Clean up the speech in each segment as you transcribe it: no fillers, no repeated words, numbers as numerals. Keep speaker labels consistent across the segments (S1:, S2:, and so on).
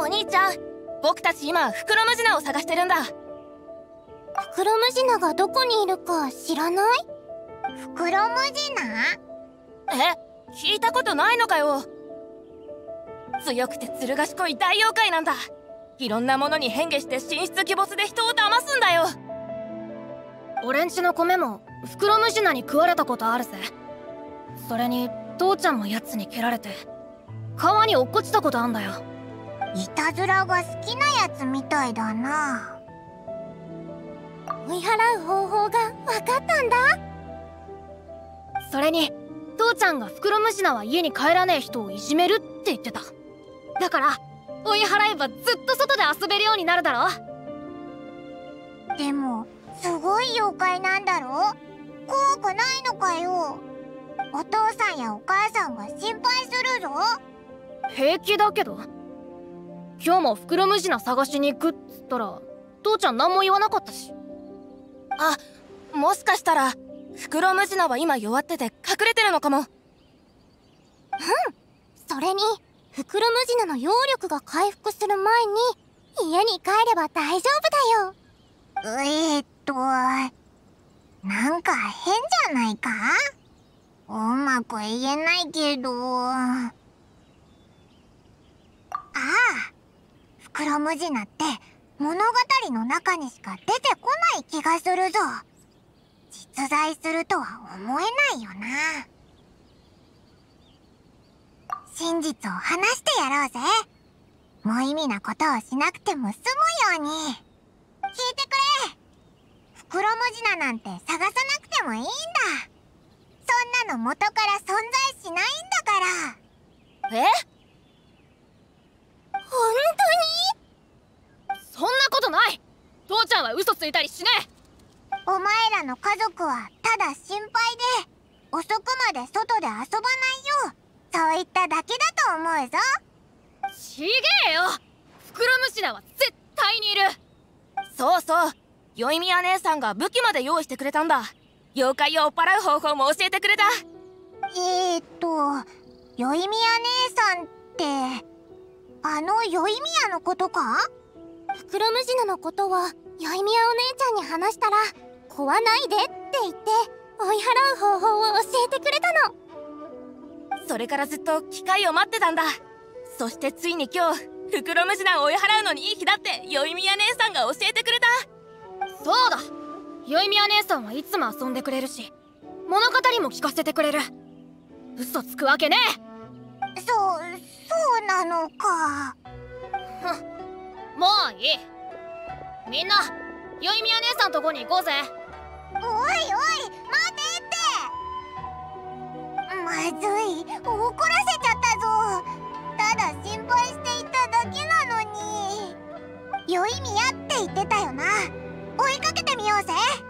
S1: お兄ちゃん、僕たち今フクロムジナを探してるんだ。
S2: フクロムジナがどこにいるか知らない？
S3: フクロムジナ？
S1: 聞いたことないのかよ。強くてずる賢い大妖怪なんだ。いろんなものに変化して神出鬼没で人を騙すんだよ。
S4: 俺んちの米もフクロムジナに食われたことあるぜ。それに父ちゃんもやつに蹴られて川に落っこちたことあんだよ。
S3: いたずらが好きなやつみたいだな。
S2: 追い払う方法が分かったんだ。
S4: それに父ちゃんがフクロムジナは家に帰らねえ人をいじめるって言ってた。だから追い払えばずっと外で遊べるようになるだろ。
S3: でもすごい妖怪なんだろ。怖くないのかよ。お父さんやお母さんが心配するぞ。
S4: 平気だけど、今日もフクロムジナ探しに行くっつったら父ちゃん何も言わなかったし。
S1: あ、もしかしたらフクロムジナは今弱ってて隠れてるのかも。
S2: それにフクロムジナの妖力が回復する前に家に帰れば大丈夫だよ。
S3: なんか変じゃないか。うまく言えないけど。ああ、フクロムジナって物語の中にしか出てこない気がするぞ。実在するとは思えないよな。真実を話してやろうぜ。無意味なことをしなくても済むように。聞いてくれ。フクロムジナなんて探さなくてもいいんだ。そんなの元から存在しないんだから。
S2: 本
S4: そんなことない。父ちゃんは嘘ついたりしねえ。
S3: お前らの家族はただ心配で遅くまで外で遊ばないよ。そういっただけだと思うぞ。
S4: ちげえよ。フクロムジナは絶対にいる。
S1: そうそう、ヨイミヤ姉さんが武器まで用意してくれたんだ。妖怪を追っ払う方法も教えてくれた。
S3: ヨイミヤ姉さんってあのヨイミヤのことか？
S2: フクロムジナのことはヨイミヤお姉ちゃんに話したら壊ないでって言って追い払う方法を教えてくれたの。
S1: それからずっと機会を待ってたんだ。そしてついに今日フクロムジナを追い払うのにいい日だってヨイミヤ姉さんが教えてくれた。
S4: そうだ、ヨイミヤ姉さんはいつも遊んでくれるし物語も聞かせてくれる。嘘つくわけねえ。
S3: そうなのか。
S4: もういい。みんなヨイミヤ姉さんとこに行こうぜ。
S3: おいおい、待てって。まずい、怒らせちゃったぞ。ただ心配していただけなのに。ヨイミヤって言ってたよな。追いかけてみようぜ。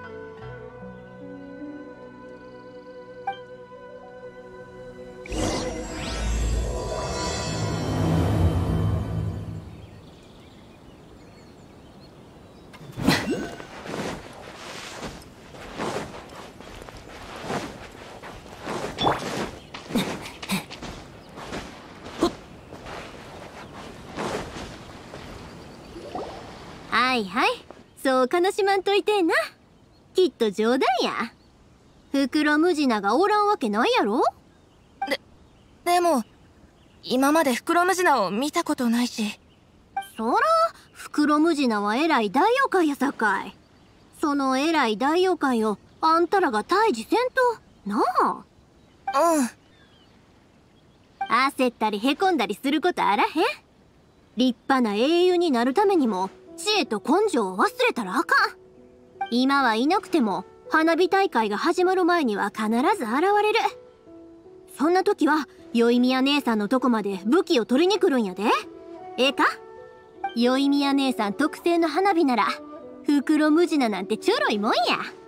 S5: はいはい、そう悲しまんといてえな。きっと冗談や。フクロムジナがおらんわけないやろ。
S1: でも今までフクロムジナを見たことないし。
S5: そらフクロムジナは偉い大妖怪やさかい。その偉い大妖怪をあんたらが退治せんとなあ。焦ったりへこんだりすることあらへん。立派な英雄になるためにも知恵と根性を忘れたらあかん。今はいなくても花火大会が始まる前には必ず現れる。そんな時はヨイミヤ姉さんのとこまで武器を取りに来るんやで。ええか？ヨイミヤ姉さん特製の花火ならフクロムジナなんてちょろいもんや。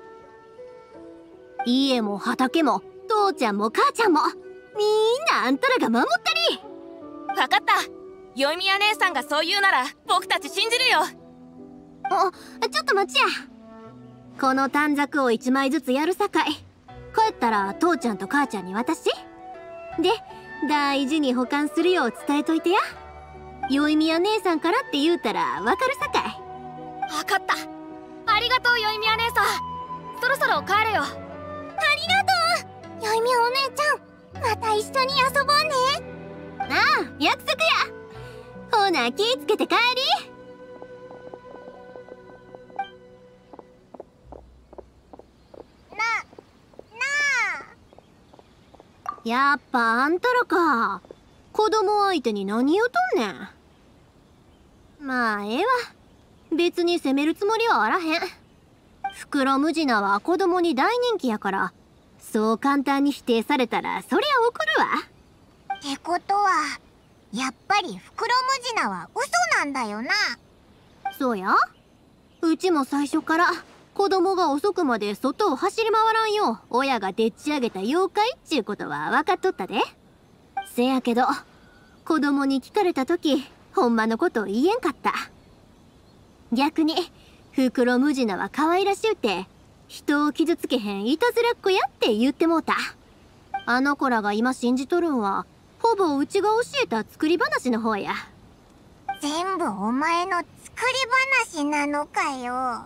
S5: 家も畑も父ちゃんも母ちゃんもみんなあんたらが守ったり。
S1: 分かった。ヨイミヤ姉さんがそう言うなら僕たち信じるよ。
S5: ちょっと待ちや。この短冊を1枚ずつやるさかい。帰ったら父ちゃんと母ちゃんに渡し。で、大事に保管するよう伝えといてや。 宵宮姉さんからって言うたらわかるさかい。
S4: わかった。ありがとう宵宮姉さん。そろそろ帰るよ。
S2: 宵宮お姉ちゃん、また一緒に遊ぼうね。
S5: ああ、約束や。ほな気ぃつけて帰り。やっぱあんたらか。子供相手に何言うとんねん。まあええわ。別に責めるつもりはあらへん。フクロムジナは子供に大人気やから、そう簡単に否定されたらそりゃ怒るわ。
S3: ってことはやっぱりフクロムジナは嘘なんだよな。
S5: そうや。うちも最初から子供が遅くまで外を走り回らんよう親がでっち上げた妖怪っちゅうことは分かっとったで。せやけど子供に聞かれた時ほんまのことを言えんかった。逆にフクロムジナは可愛らしゅうて人を傷つけへんいたずらっ子やって言ってもうた。あの子らが今信じとるんはほぼうちが教えた作り話の方や。
S3: 全部お前の作り話なのかよ。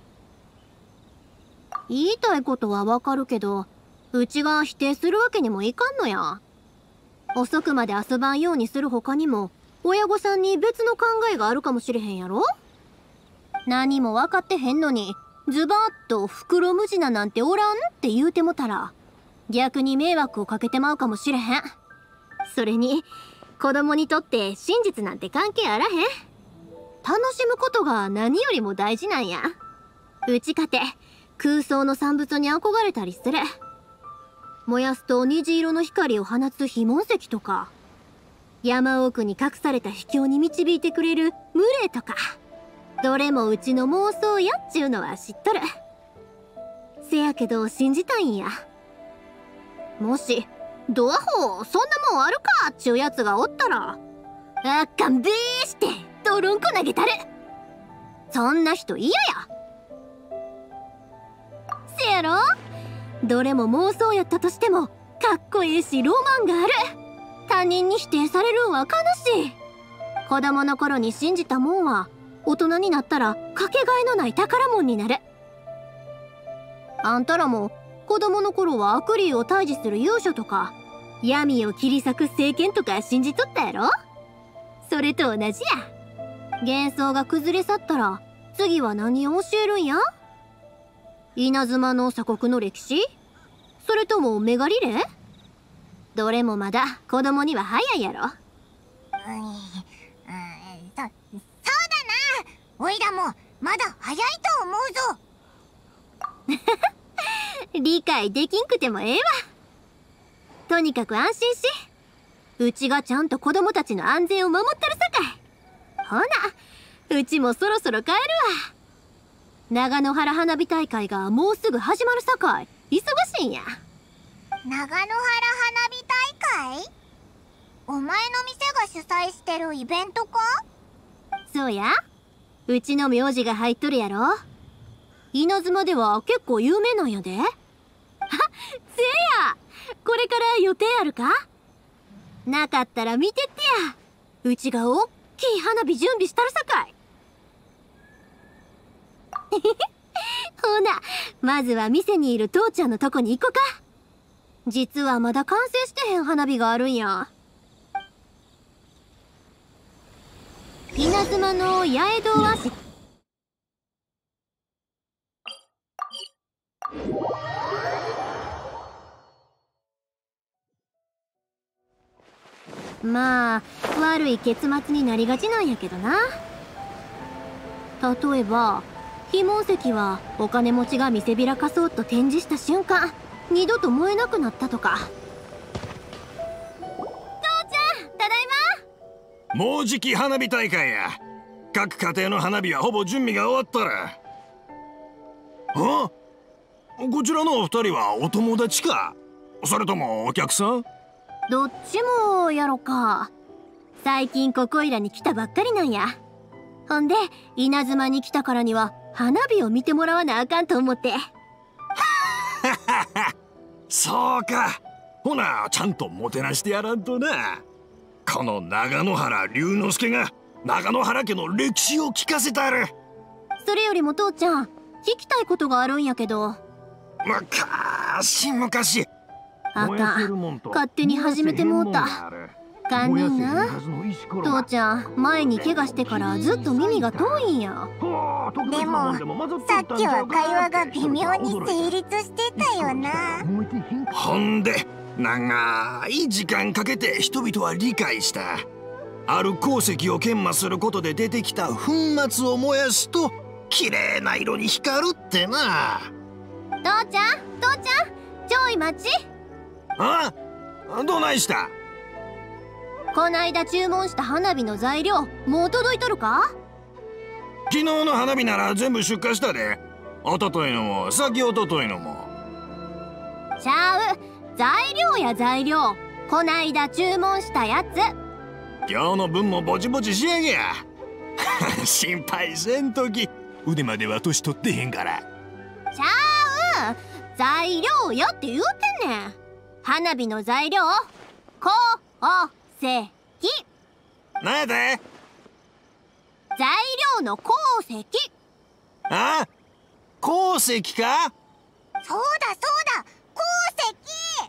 S5: 言いたいことはわかるけど、うちが否定するわけにもいかんのや。遅くまで遊ばんようにする他にも親御さんに別の考えがあるかもしれへんやろ。何も分かってへんのにズバッとフクロムジナなんておらんって言うてもたら逆に迷惑をかけてまうかもしれへん。それに子供にとって真実なんて関係あらへん。楽しむことが何よりも大事なんや。うちかて空想の産物に憧れたりする。燃やすと虹色の光を放つ非紋石とか、山奥に隠された秘境に導いてくれるムレとか、どれもうちの妄想やっちゅうのは知っとる。せやけど信じたいんや。もしドアホそんなもんあるかっちゅうやつがおったらあかんべーしてドロンコ投げたる。そんな人嫌や。せやろ。どれも妄想やったとしてもかっこいいしロマンがある。他人に否定されるんは悲しい。子供の頃に信じたもんは大人になったらかけがえのない宝物になる。あんたらも子供の頃は悪霊を退治する勇者とか闇を切り裂く聖剣とか信じとったやろ。それと同じや。幻想が崩れ去ったら次は何を教えるんや。稲妻の鎖国の歴史、それともメガリレー。どれもまだ子供には早いやろ。
S3: そうだな。おいらもまだ早いと思うぞ。
S5: 理解できんくてもええわ。とにかく安心し。うちがちゃんと子供たちの安全を守ってるさかい。ほな、うちもそろそろ帰るわ。長野原花火大会がもうすぐ始まるさかい忙しいんや。
S3: 長野原花火大会？お前の店が主催してるイベントか？
S5: そうや。うちの名字が入っとるやろ。稲妻では結構有名なんやで。あ、せや。これから予定あるか？なかったら見てってや。うちがおっきい花火準備したるさかい。ほな、まずは店にいる父ちゃんのとこに行こか。実はまだ完成してへん花火があるんや。稲妻の八重堂はまあ悪い結末になりがちなんやけどな。例えば非紋石はお金持ちが見せびらかそうと展示した瞬間二度と燃えなくなったとか。父ちゃんただい
S6: ま。もうじき花火大会や。各家庭の花火はほぼ準備が終わったら。あ、こちらのお二人はお友達か、それともお客さん？
S5: どっちもやろか。最近ここいらに来たばっかりなんや。ほんで稲妻に来たからには花火を見てもらわなあかんと思って。
S6: そうか。ほなちゃんともてなしてやらんとな。 この長野原龍之介が長野原家の歴史を聞かせたる。
S5: それよりも父ちゃん、聞きたいことがあるんやけど。
S6: 昔
S5: あかん、勝手に始めてもうた。堪忍な。父ちゃん、前に怪我してからずっと耳が遠いんや。
S3: でもさっきは会話が微妙に成立してたよな。
S6: ほんで長い時間かけて人々は理解した。ある鉱石を研磨することで出てきた粉末を燃やすと綺麗な色に光るってな。
S5: 父ちゃん、ちょい待ち。
S6: あ、どないした？
S5: こないだ注文した花火の材料、もう届いとるか？
S6: 昨日の花火なら全部出荷したで。一昨日のも先一昨日のも。
S5: ちゃう、材料や材料。こないだ注文したやつ。
S6: 今日の分もぼちぼち仕上げや。心配せんとき。腕までは年取ってへんから。
S5: ちゃう、材料やって言うてんねん。花火の材料、鉱石。
S6: なんやで？
S5: 材料の鉱石。
S6: あ？鉱石か？
S3: そうだ鉱石。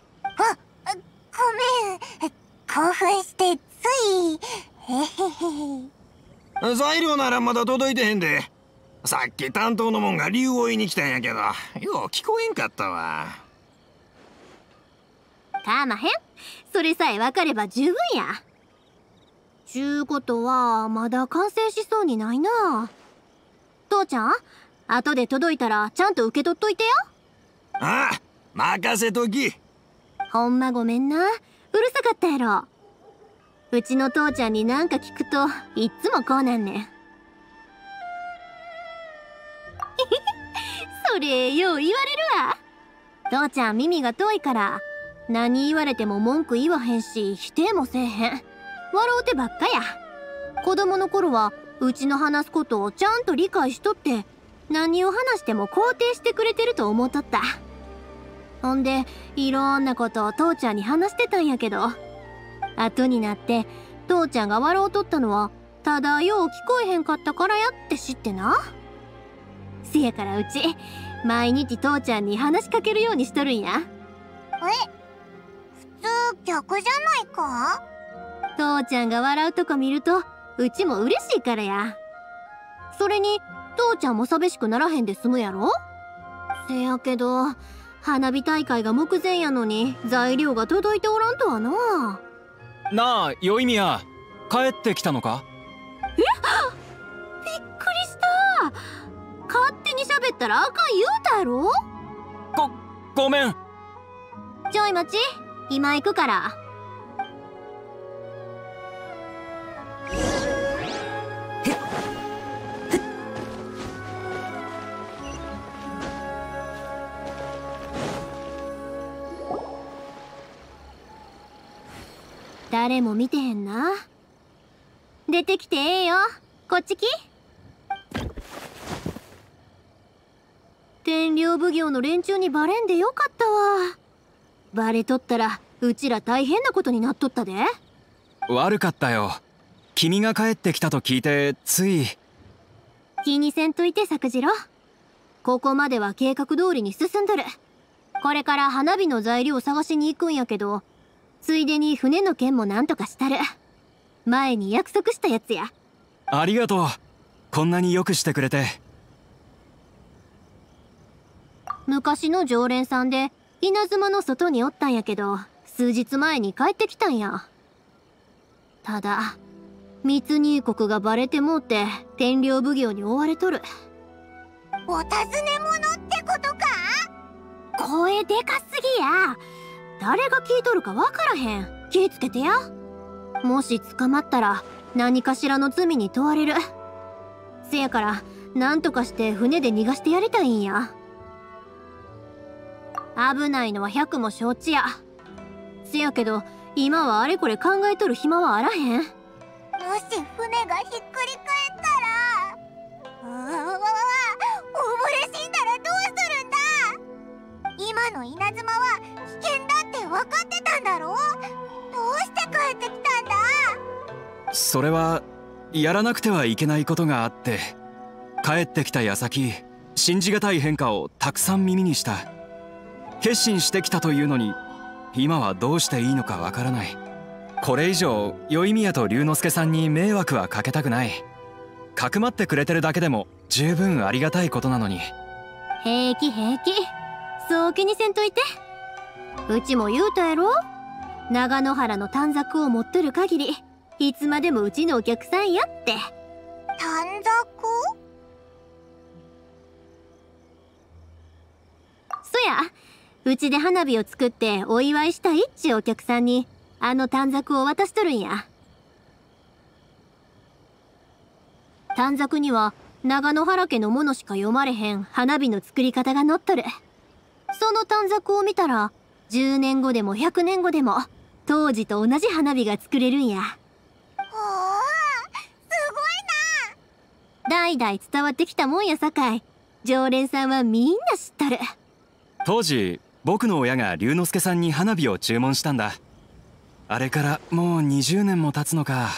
S3: ごめん、興奮してつい。
S6: 材料ならまだ届いてへんで。さっき担当のもんが理由を言いに来たんやけど、よう聞こえんかったわ。
S5: かまへん。それさえ分かれば十分や。ちゅうことはまだ完成しそうにないな。父ちゃん、後で届いたらちゃんと受け取っといてよ。
S6: ああ、任せとき。
S5: ほんまごめんな、うるさかったやろ。うちの父ちゃんになんか聞くといっつもこうなんねん。それよう言われるわ。父ちゃん耳が遠いから何言われても文句言わへんし否定もせえへん。笑うてばっかや。子供の頃はうちの話すことをちゃんと理解しとって何を話しても肯定してくれてると思っとった。ほんでいろんなことを父ちゃんに話してたんやけど、後になって父ちゃんが笑うとったのはただよう聞こえへんかったからやって知ってな。せやからうち毎日父ちゃんに話しかけるようにしとるんや。
S3: 普通逆じゃないか？
S5: 父ちゃんが笑うとこ見るとうちも嬉しいからや。それに父ちゃんも寂しくならへんで済むやろ。せやけど花火大会が目前やのに材料が届いておらんとはな。
S7: なあ、よいみや、帰ってきたのか？
S5: びっくりした。勝手に喋ったらあかん言うたやろ。
S7: ごめん。
S5: ちょい待ち、今行くから。誰も見てへんな。出てきてええよ。こっち来。天領奉行の連中にバレんでよかったわ。バレとったらうちら大変なことになっとったで。
S7: 悪かったよ。君が帰ってきたと聞いてつい。
S5: 気にせんといて作次郎。ここまでは計画通りに進んどる。これから花火の材料を探しに行くんやけど、ついでに船の件もなんとかしたる。前に約束したやつや。
S7: ありがとう。こんなによくしてくれて。
S5: 昔の常連さんで稲妻の外におったんやけど、数日前に帰ってきたんや。ただ密入国がバレてもうて天領奉行に追われとる。
S3: お尋ね者ってことか？
S5: 声でかすぎや。誰が聞いとるかわからへん。気ぃつけてや。もし捕まったら何かしらの罪に問われる。せやから何とかして船で逃がしてやりたいんや。危ないのは百も承知や。せやけど今はあれこれ考えとる暇はあらへん。
S3: もし船がひっくり返ったら、溺れ死んだらどうするんだ？今の稲妻は危険だって分かってたんだろ？どうして帰ってきたんだ？
S7: それはやらなくてはいけないことがあって、帰ってきた矢先信じがたい変化をたくさん耳にした。決心してきたというのに今はどうしていいのかわからない。これ以上宵宮と龍之介さんに迷惑はかけたくない。かくまってくれてるだけでも十分ありがたいことなのに。
S5: 平気平気、そう気にせんといて。うちも言うたやろ、長野原の短冊を持っとる限りいつまでもうちのお客さんやって。
S3: 短冊？
S5: そや、うちで花火を作ってお祝いしたいっちゅうお客さんにあの短冊を渡しとるんや。短冊には長野原家のものしか読まれへん花火の作り方が載っとる。その短冊を見たら10年後でも100年後でも当時と同じ花火が作れるんや。
S3: おー、すごいな。
S5: 代々伝わってきたもんやさかい、常連さんはみんな知っとる。
S7: 当時僕の親が龍之介さんに花火を注文したんだ。あれからもう20年も経つのか。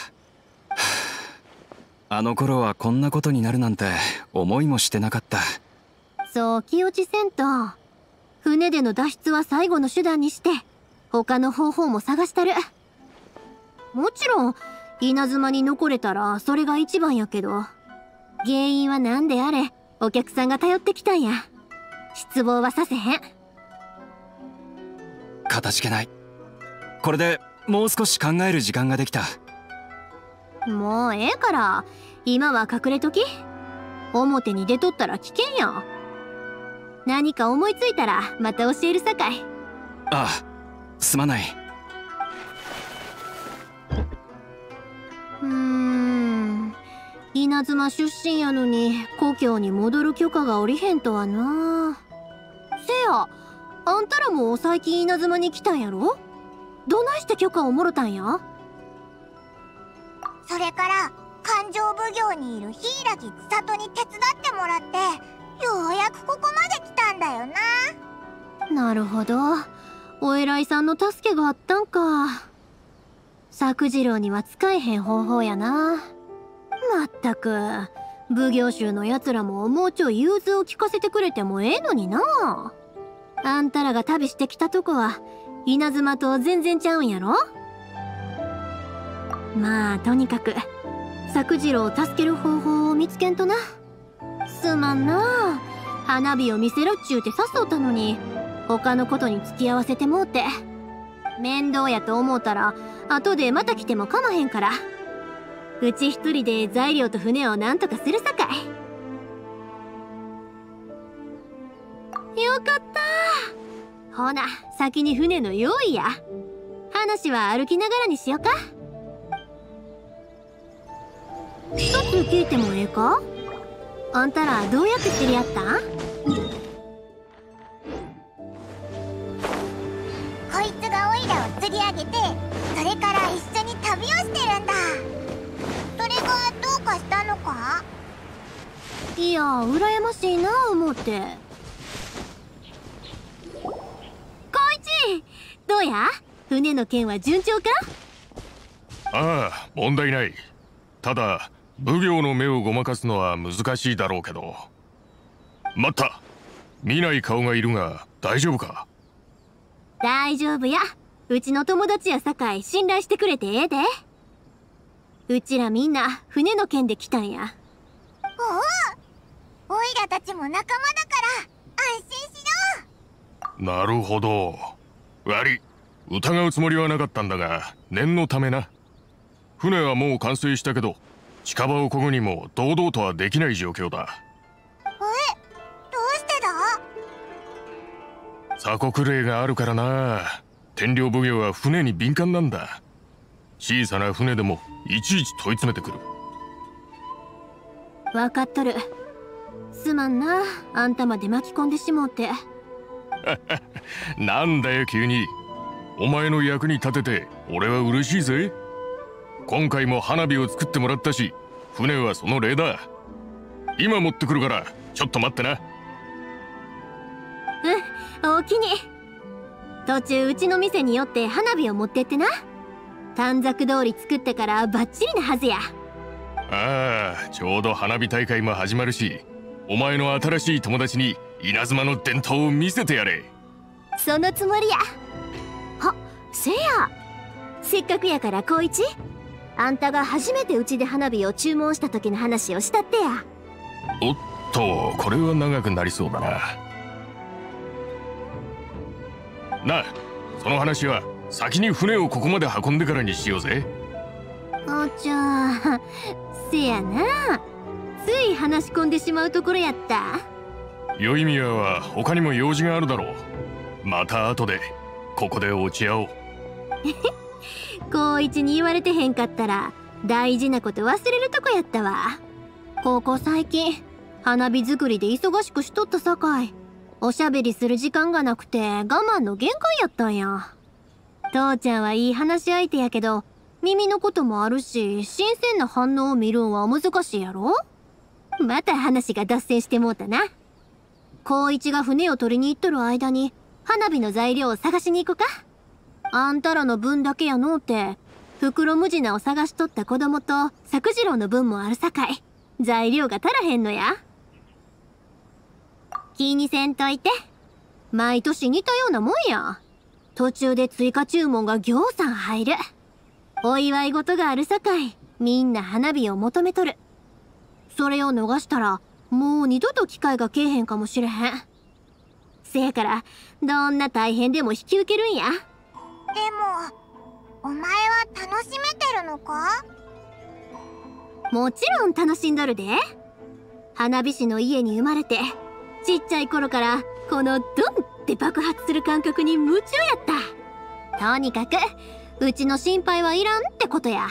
S7: あの頃はこんなことになるなんて思いもしてなかった。
S5: そう気落ちせんと。船での脱出は最後の手段にして他の方法も探したる。もちろん稲妻に残れたらそれが一番やけど、原因は何であれお客さんが頼ってきたんや。失望はさせへん。
S7: かたじけない。これでもう少し考える時間ができた。
S5: もうええから今は隠れとき。表に出とったら危険や。何か思いついたらまた教えるさかい。
S7: ああ、すまない。
S5: 稲妻出身やのに故郷に戻る許可が下りへんとはな。せや、あんたらも最近稲妻に来たんやろ。どないして許可をもろたんや。
S3: それから勘定奉行にいる柊千里に手伝ってもらってようやくここまで来たんだよな。
S5: なるほど、お偉いさんの助けがあったんか。作次郎には使えへん方法やな。まったく奉行衆のやつらももうちょい融通を聞かせてくれてもええのにな。あんたらが旅してきたとこは稲妻と全然ちゃうんやろ。まあとにかく作次郎を助ける方法を見つけんとな。すまんな、花火を見せろっちゅうて誘ったのに他のことに付き合わせてもうて。面倒やと思うたら後でまた来てもかまへんから、うち一人で材料と船をなんとかするさかい。よかった。ほな先に船の用意や。話は歩きながらにしよか。一つ聞いてもええか。あんたらどうやって知り合ったん？
S3: こいつがオイラを釣り上げてそれから一緒に旅をしてるんだ。それがどうかしたのか？
S5: いや羨ましいな思って。こいちどうや、船の件は順調か？
S8: ああ、問題ない。ただ奉行の目をごまかすのは難しいだろうけど。待った、見ない顔がいるが大丈夫か？
S5: 大丈夫や、うちの友達やさかい信頼してくれてええで。うちらみんな船の件で来たんや。
S3: おお、オイラたちも仲間だから安心しろ。
S8: なるほど。悪い、疑うつもりはなかったんだが念のためな。船はもう完成したけど近場を漕ぐにも堂々とはできない状況だ。
S3: どうしてだ？
S8: 鎖国令があるからな。天領奉行は船に敏感なんだ。小さな船でもいちいち問い詰めてくる。
S5: 分かっとる。すまんな、あんたまで巻き込んでしもうて。
S8: なんだよ急に。お前の役に立てて俺は嬉しいぜ。今回も花火を作ってもらったし船はその例だ。今持ってくるからちょっと待ってな。
S5: おおきに。途中うちの店に寄って花火を持ってってな。 短冊通り作ってからバッチリなはずや。
S8: ああ、ちょうど花火大会も始まるし、お前の新しい友達に稲妻の伝統を見せてやれ。
S5: そのつもりや。あ、せや、せっかくやから光一、あんたが初めてうちで花火を注文した時の話をしたってや。
S8: おっと、これは長くなりそうだな。なあ、その話は先に船をここまで運んでからにしようぜ。
S5: おちゃ、せやな、つい話し込んでしまうところやった。
S8: 宵宮は他にも用事があるだろう。また後でここで落ち合おう。
S5: 光一に言われてへんかったら大事なこと忘れるとこやったわ。ここ最近花火作りで忙しくしとったさかい、おしゃべりする時間がなくて我慢の限界やったんや。父ちゃんはいい話し相手やけど、耳のこともあるし、新鮮な反応を見るんは難しいやろ。また話が脱線してもうたな。光一が船を取りに行っとる間に花火の材料を探しに行こか。あんたらの分だけやのうて、袋ムジナを探しとった子供と作次郎の分もあるさかい、材料が足らへんのや。気にせんといて。毎年似たようなもんや。途中で追加注文がぎょうさん入る。お祝い事があるさかい、みんな花火を求めとる。それを逃したらもう二度と機会がけえへんかもしれへん。せやからどんな大変でも引き受けるんや。
S3: でもお前は楽しめてるのか？
S5: もちろん楽しんどるで。花火師の家に生まれてちっちゃい頃からこのドンって爆発する感覚に夢中やった。とにかくうちの心配はいらんってことや。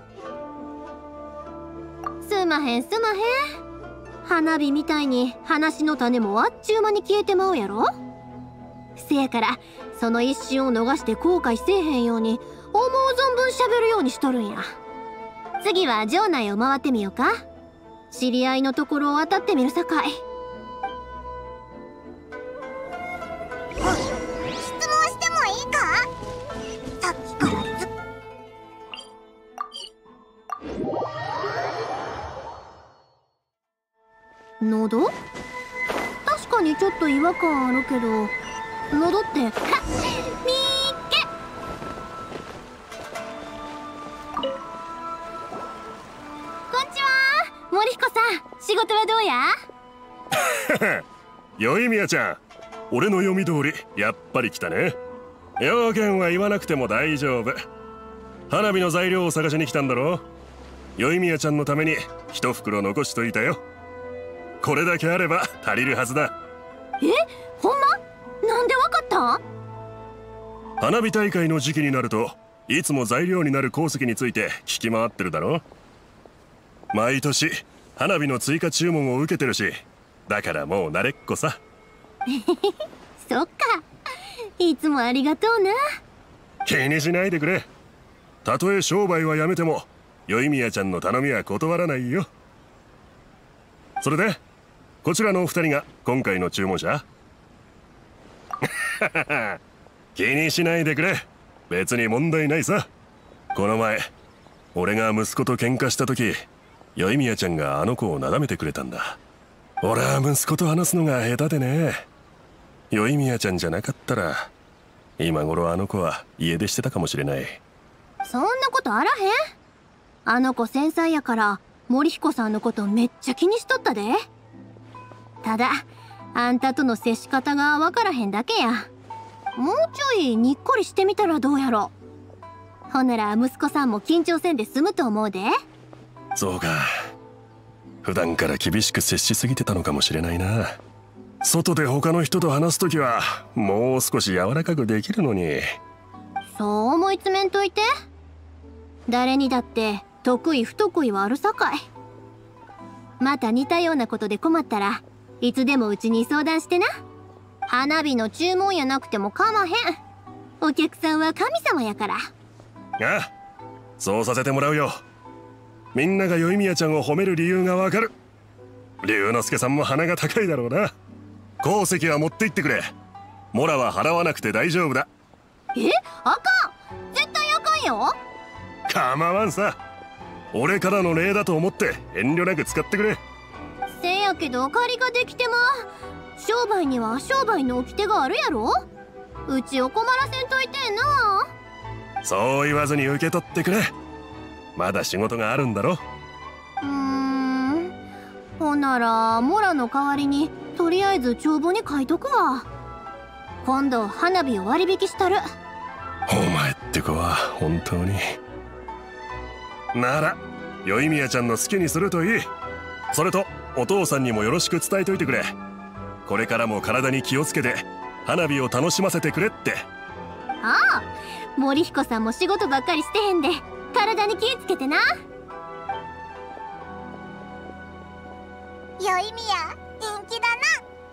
S5: すまへんすまへん。花火みたいに話の種もあっちゅう間に消えてまうやろ。せやからその一瞬を逃して後悔せえへんように思う存分喋るようにしとるんや。次は城内を回ってみようか。知り合いのところを当たってみるさかい。
S3: 質問してもいいか？さっきから
S5: 喉？確かにちょっと違和感あるけど、喉って、はっ、みーっけ。こんちは、森彦さん、仕事はどうや？
S6: 宵宮ちゃん、俺の読み通りやっぱり来たね。要件は言わなくても大丈夫。花火の材料を探しに来たんだろ。宵宮ちゃんのために一袋残しといたよ。これだけあれば足りるはずだ。
S5: え、ほんま？なんでわかった？
S6: 花火大会の時期になるといつも材料になる鉱石について聞き回ってるだろ。毎年花火の追加注文を受けてるし、だからもう慣れっこさ。
S5: そっか、いつもありがとうな。
S6: 気にしないでくれ。たとえ商売はやめても宵宮ちゃんの頼みは断らないよ。それでこちらのお二人が今回の注文者？気にしないでくれ。別に問題ないさ。この前俺が息子と喧嘩した時、宵宮ちゃんがあの子をなだめてくれたんだ。俺は息子と話すのが下手でね。宵宮ちゃんじゃなかったら今頃あの子は家出してたかもしれない。
S5: そんなことあらへん。あの子繊細やから森彦さんのことめっちゃ気にしとったで。ただあんたとの接し方がわからへんだけや。もうちょいにっこりしてみたらどうやろ。ほんなら息子さんも緊張せんで済むと思うで。
S6: そうか、普段から厳しく接しすぎてたのかもしれないな。外で他の人と話すときはもう少し柔らかくできるのに。
S5: そう思い詰めんといて。誰にだって得意不得意はあるさかい。また似たようなことで困ったらいつでもうちに相談してな。花火の注文やなくてもかまへん。お客さんは神様やから。
S6: ああ、そうさせてもらうよ。みんなが宵宮ちゃんを褒める理由がわかる。龍之介さんも鼻が高いだろうな。鉱石は持って行ってくれ。モラは払わなくて大丈夫だ。
S5: え、あかん、絶対あかんよ。
S6: 構わんさ。俺からの礼だと思って遠慮なく使ってくれ。
S5: せやけど借りができても商売には商売の掟があるやろ。うちを困らせんといてんな。
S6: そう言わずに受け取ってくれ。まだ仕事があるんだろ。
S5: ほならモラの代わりにとりあえず帳簿に書いとくわ。今度花火を割引したる。
S6: お前って子は本当に。なら宵宮ちゃんの好きにするといい。それとお父さんにもよろしく伝えといてくれ。これからも体に気をつけて花火を楽しませてくれって。
S5: ああ、森彦さんも仕事ばっかりしてへんで体に気ぃつけてな。
S3: 宵宮人気だな。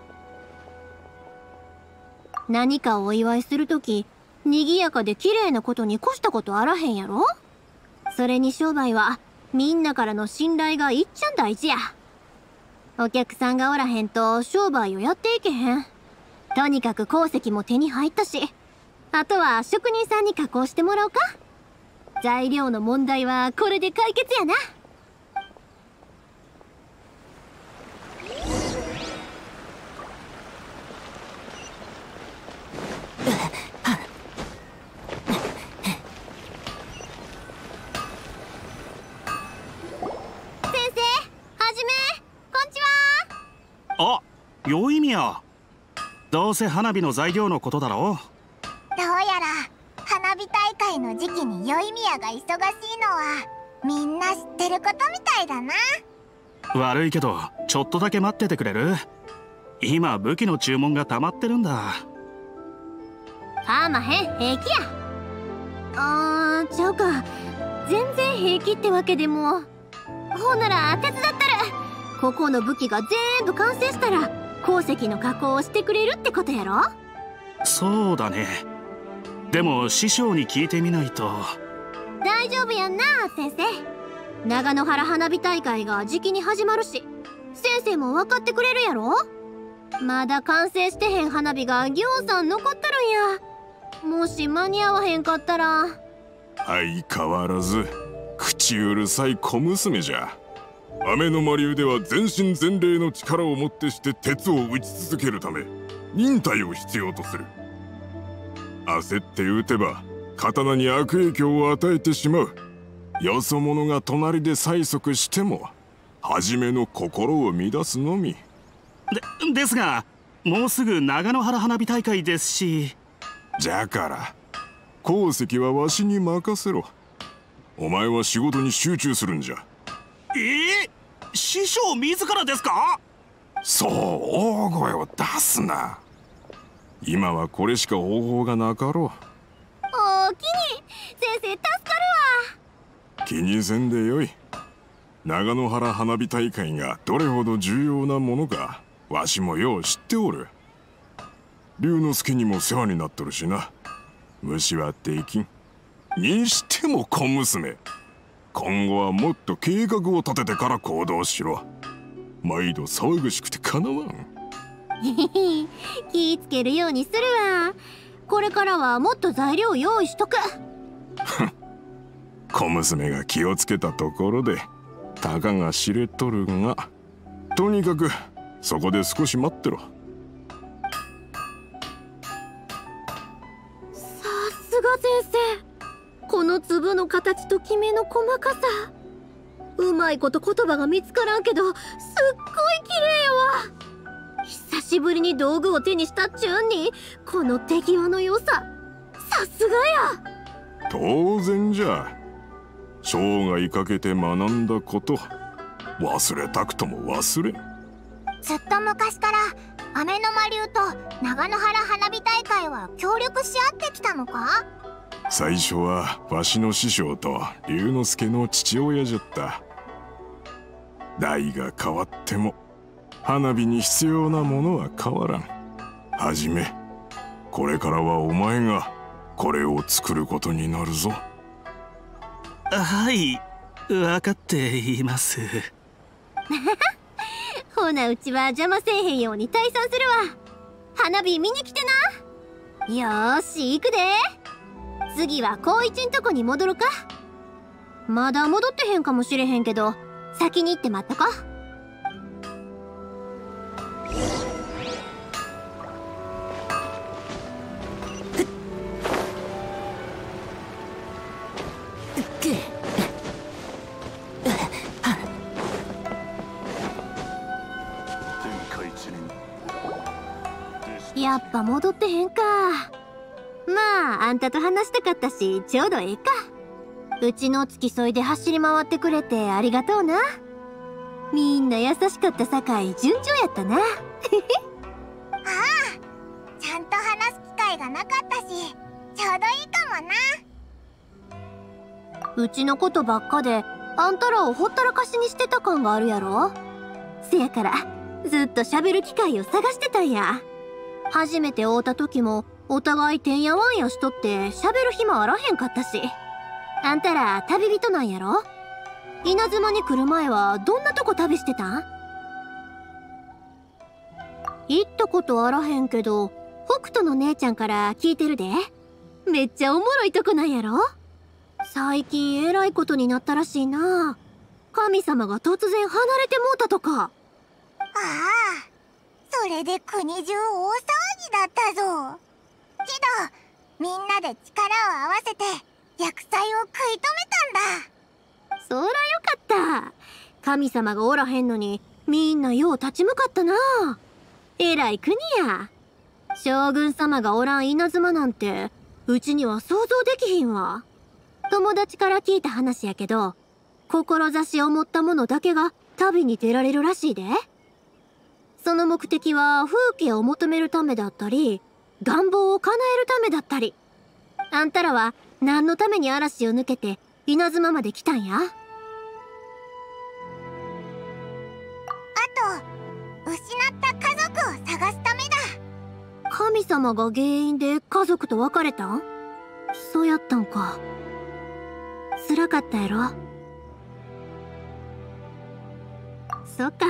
S5: 何かをお祝いするとき賑やかで綺麗なことに越したことあらへんやろ。それに商売はみんなからの信頼がいっちゃん大事や。お客さんがおらへんと商売をやっていけへん。とにかく鉱石も手に入ったし、あとは職人さんに加工してもらおうか。材料の問題はこれで解決やな。
S9: あ、宵宮。どうせ花火の材料のことだろ
S3: どうやら花火大会の時期に宵宮が忙しいのはみんな知ってることみたいだな。
S9: 悪いけどちょっとだけ待っててくれる？今武器の注文が溜まってるんだ。
S5: かまへん、平気や。ちゃうか、全然平気ってわけでも。ほんなら手伝ったる。ここの武器が全部完成したら鉱石の加工をしてくれるってことやろ。
S9: そうだね。でも師匠に聞いてみないと。
S5: 大丈夫やんな先生。長野原花火大会が時期に始まるし先生も分かってくれるやろ。まだ完成してへん花火がぎょうさん残っとるんや。もし間に合わへんかったら。
S10: 相変わらず口うるさい小娘じゃ。雨の魔流では全身全霊の力をもってして鉄を打ち続けるため忍耐を必要とする。焦って撃てば刀に悪影響を与えてしまう。よそ者が隣で催促しても初めの心を乱すのみ。
S9: ですがもうすぐ長野原花火大会ですし。
S10: じゃから鉱石はわしに任せろ。お前は仕事に集中するんじゃ。
S9: 師匠自らですか？
S10: そう大声を出すな。今はこれしか方法がなかろう。
S5: おおきに先生助かる
S10: わ。気にせんでよい。長野原花火大会がどれほど重要なものかわしもよう知っておる。龍之介にも世話になっとるしな。無視はできん。にしても小娘、今後はもっと計画を立ててから行動しろ。毎度騒がしくてかなわん。
S5: 気ぃつけるようにするわ。これからはもっと材料用意しとく。
S10: 小娘が気をつけたところでたかが知れとるが、とにかくそこで少し待ってろ。
S5: さすが先生。この粒の形ときめの細かさ、うまいこと言葉が見つからんけどすっごい綺麗やわ。久しぶりに道具を手にしたっちゅうんにこの手際の良さ、さすがや。
S10: 当然じゃ。生涯かけて学んだこと忘れたくとも忘れん。
S3: ずっと昔から雨の魔流と長野原花火大会は協力し合ってきたのか？
S10: 最初はわしの師匠と龍之介の父親じゃった。代が変わっても花火に必要なものは変わらん。はじめ、これからはお前がこれを作ることになるぞ。
S9: はい、分かっています。
S5: ほなうちは邪魔せえへんように退散するわ。花火見に来てな。よーし行くで。次は光一んとこに戻ろか。 まだ戻ってへんかもしれへんけど、先に行って待っとか。やっぱ戻ってへんか。まああんたと話したかったし、ちょうどええか。うちの付き添いで走り回ってくれてありがとうな。みんな優しかったさかい順調やったな。ああ、
S3: ちゃんと話す機会がなかったし、ちょうどいいかもな。
S5: うちのことばっかであんたらをほったらかしにしてた感があるやろ。せやからずっと喋る機会を探してたんや。初めて会うた時もお互いてんやわんやしとって喋る暇あらへんかったし。あんたら旅人なんやろ。稲妻に来る前はどんなとこ旅してたん？行ったことあらへんけど、北斗の姉ちゃんから聞いてるで。めっちゃおもろいとこなんやろ。最近えらいことになったらしいな。神様が突然離れてもうたとか。
S3: ああ、それで国中大騒ぎだったぞ。けどみんなで力を合わせて厄災を食い止めたんだ。
S5: そらよかった。神様がおらへんのにみんなよう立ち向かったな。えらい国や。将軍様がおらん稲妻なんてうちには想像できひんわ。友達から聞いた話やけど、志を持った者だけが旅に出られるらしいで。その目的は風景を求めるためだったり、願望を叶えるためだったり。あんたらは何のために嵐を抜けて稲妻まで来たんや？
S3: あと、失った家族を探すためだ。
S5: 神様が原因で家族と別れたん？そうやったんか。辛かったやろ。そっか。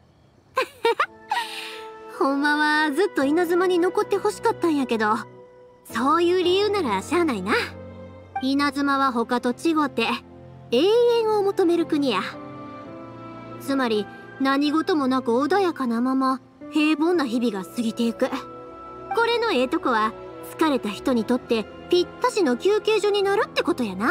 S5: ほんまはずっと稲妻に残ってほしかったんやけど、そういう理由ならしゃあないな。稲妻は他と違って永遠を求める国や。つまり何事もなく穏やかなまま平凡な日々が過ぎていく。これのええとこは疲れた人にとってぴったしの休憩所になるってことやな。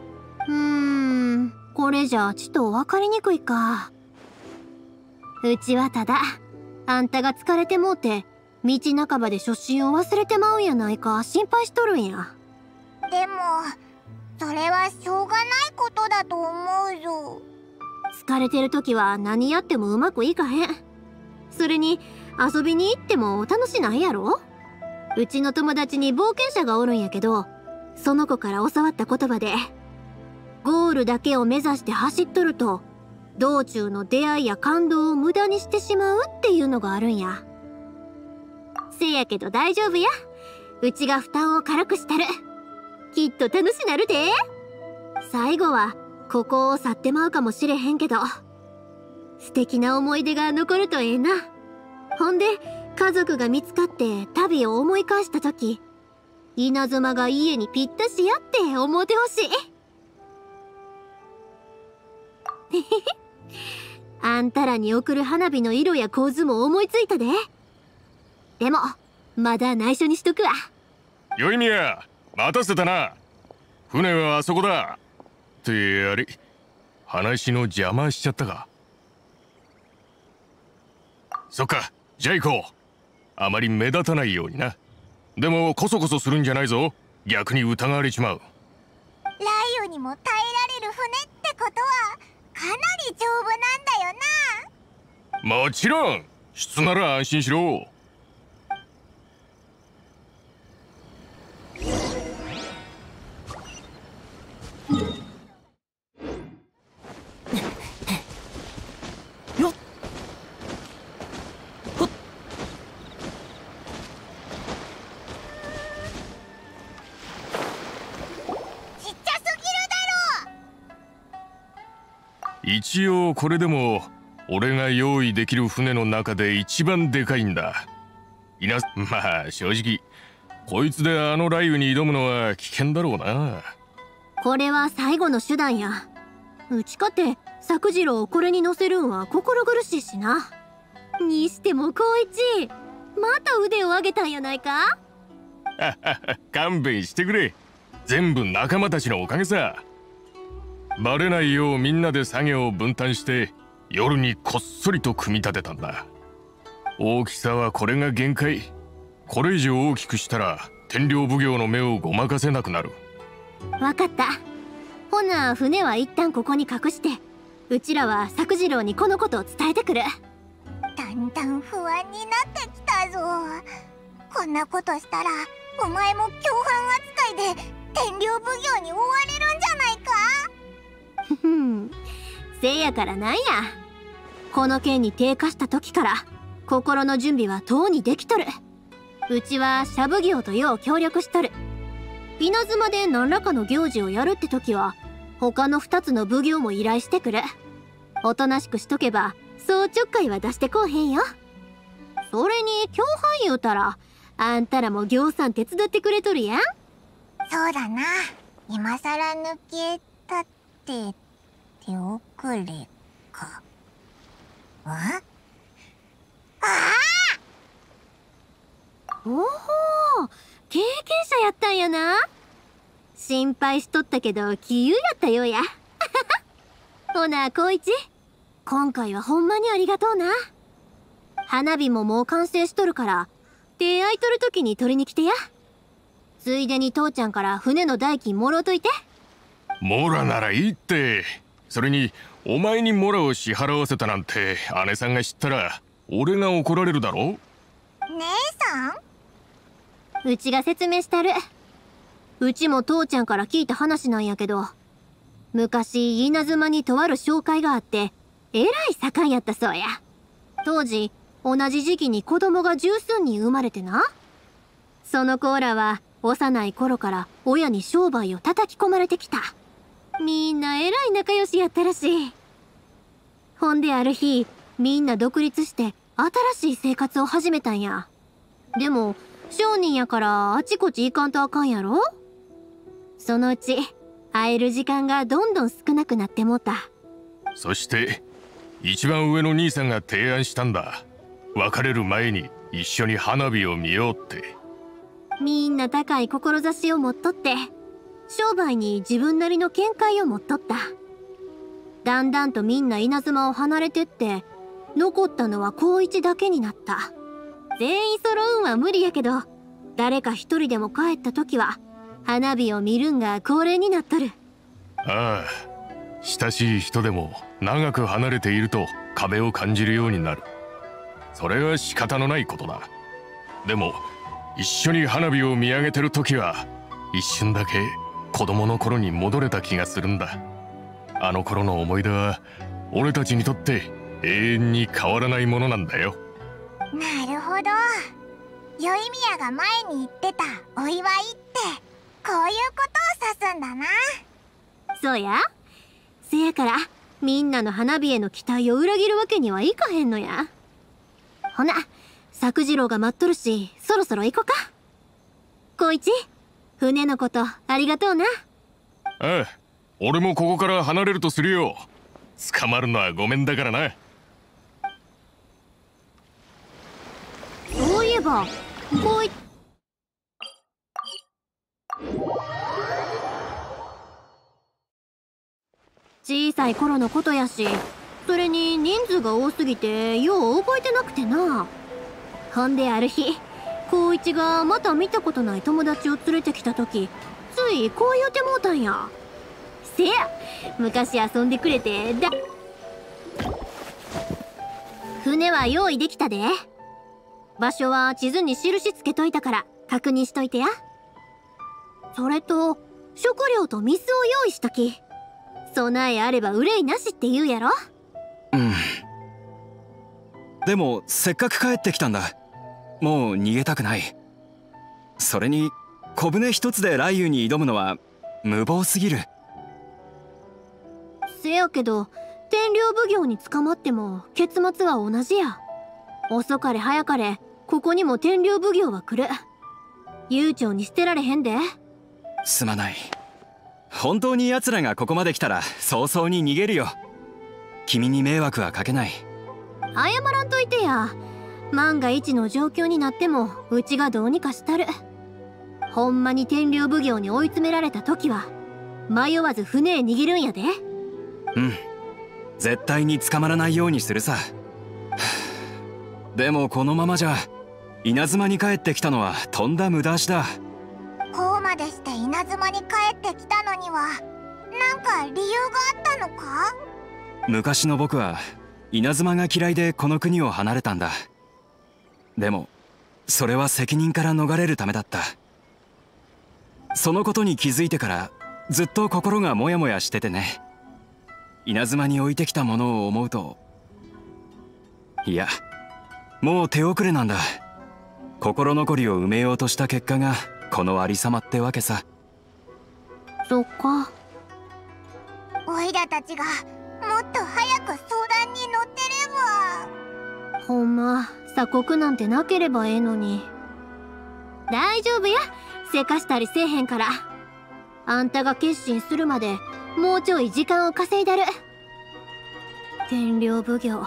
S5: これじゃあちと分かりにくいか。うちはただあんたが疲れてもうて道半ばで初心を忘れてまうんやないか心配しとるんや。
S3: でもそれはしょうがないことだと思うぞ。
S5: 疲れてる時は何やってもうまくいかへん。それに遊びに行っても楽しないやろ。うちの友達に冒険者がおるんやけど、その子から教わった言葉で、ゴールだけを目指して走っとると道中の出会いや感動を無駄にしてしまうっていうのがあるんや。せやけど大丈夫や。うちが負担を軽くしたる。きっと楽しなるで。最後はここを去ってまうかもしれへんけど、素敵な思い出が残るとええな。ほんで家族が見つかって旅を思い返した時、稲妻が家にぴったしやって思うてほしい。あんたらに送る花火の色や構図も思いついたで。でもまだ内緒にしとくわ。
S8: よいみや、待たせたな。船はあそこだ。ってあれ、話の邪魔しちゃったか。そっか、じゃあ行こう。あまり目立たないようにな。でもコソコソするんじゃないぞ。逆に疑われちまう。
S3: 雷雨にも耐えられる船ってことはかなり丈夫なんだよな。
S8: もちろん、質なら安心しろ。一応これでも俺が用意できる船の中で一番でかいんだ。まあ正直こいつであの雷雨に挑むのは危険だろうな。
S5: これは最後の手段や。 うちかて作次郎をこれに乗せるんは心苦しいしな。にしても光一、また腕を上げたんやないか。
S8: 勘弁してくれ。全部仲間たちのおかげさ。バレないようみんなで作業を分担して夜にこっそりと組み立てたんだ。大きさはこれが限界。これ以上大きくしたら天領奉行の目をごまかせなくなる。
S5: わかった。ほな船は一旦ここに隠して、うちらは作次郎にこのことを伝えてくる。
S3: だんだん不安になってきたぞ。こんなことしたらお前も共犯扱いで天領奉行に追われるんじゃないか。
S5: ふん、せやからなんや。この件に低下した時から心の準備はとうにできとる。うちは社奉行とよう協力しとる。稲妻で何らかの行事をやるって時は他の2つの奉行も依頼してくる。おとなしくしとけばそうちょっかいは出してこうへんよ。それに共犯言うたらあんたらも行さん手伝ってくれとるやん。
S3: そうだな。今さら抜けたって手遅れか。あ
S5: おお、経験者やったんやな。心配しとったけど杞憂やったようや。ほな光一、今回はほんまにありがとうな。花火ももう完成しとるから手空いとる時に取りに来てや。ついでに父ちゃんから船の代金もろうといて。
S8: モラならいいって。それにお前にモラを支払わせたなんて姉さんが知ったら俺が怒られるだろ。
S3: 姉さん？
S5: うちが説明したる。うちも父ちゃんから聞いた話なんやけど、昔稲妻にとある紹介があってえらい盛んやったそうや。当時同じ時期に子供が十数人生まれてな。その子らは幼い頃から親に商売を叩き込まれてきた。みんなえらい仲良しやったらしい。ほんである日みんな独立して新しい生活を始めたんや。でも商人やからあちこち行かんとあかんやろ。そのうち会える時間がどんどん少なくなってもうた。
S8: そして一番上の兄さんが提案したんだ。別れる前に一緒に花火を見ようって。
S5: みんな高い志を持っとって商売に自分なりの見解を持っとった。だんだんとみんな稲妻を離れてって残ったのは光一だけになった。全員揃うんは無理やけど誰か一人でも帰った時は花火を見るんが恒例になっとる。
S8: ああ、親しい人でも長く離れていると壁を感じるようになる。それは仕方のないことだ。でも一緒に花火を見上げてる時は一瞬だけ子供の頃に戻れた気がするんだ。あの頃の思い出は俺たちにとって永遠に変わらないものなんだよ。
S3: なるほど。宵宮が前に言ってたお祝いってこういうことを指すんだな。
S5: そうや。せやからみんなの花火への期待を裏切るわけにはいかへんのや。ほな作次郎が待っとるしそろそろ行こか。光一、船のことありがとうな。
S8: ああ、俺もここから離れるとするよ。捕まるのはごめんだからな。
S5: そういえば光一、小さい頃のことやし、それに人数が多すぎてよう覚えてなくてな。ほんである日光一がまた見たことない友達を連れてきた時、ついこう言うてもうたんや。せや、昔遊んでくれてだ。船は用意できたで。場所は地図に印つけといたから確認しといてや。それと食料と水を用意しとき。備えあれば憂いなしって言うやろ。
S7: うん。でもせっかく帰ってきたんだ。もう逃げたくない。それに小舟一つで雷雨に挑むのは無謀すぎる。
S5: せやけど天領奉行に捕まっても結末は同じや。遅かれ早かれここにも天領奉行は来る。悠長に捨てられへんで。
S7: すまない。 本当に奴らがここまで来たら早々に逃げるよ。君に迷惑はかけない。
S5: 謝らんといてや。万が一の状況になってもうちがどうにかしたる。ほんまに天領奉行に追い詰められた時は迷わず船へ逃げるんやで。
S7: うん、絶対に捕まらないようにするさ。でもこのままじゃ稲妻に帰ってきたのはとんだ無駄足だ。
S3: こうまでして稲妻に帰ってきたのにはなんか理由があったのか？
S7: 昔の僕は稲妻が嫌いでこの国を離れたんだ。でもそれは責任から逃れるためだった。そのことに気づいてからずっと心がモヤモヤしててね。稲妻に置いてきたものを思うと、いやもう手遅れなんだ。心残りを埋めようとした結果がこのありさまってわけさ。
S5: そっか。
S3: オイラたちがもっと早く相談に乗ってれば。
S5: ほんま鎖国なんてなければええのに。大丈夫や、せかしたりせえへんから。あんたが決心するまでもうちょい時間を稼いだる。天領奉行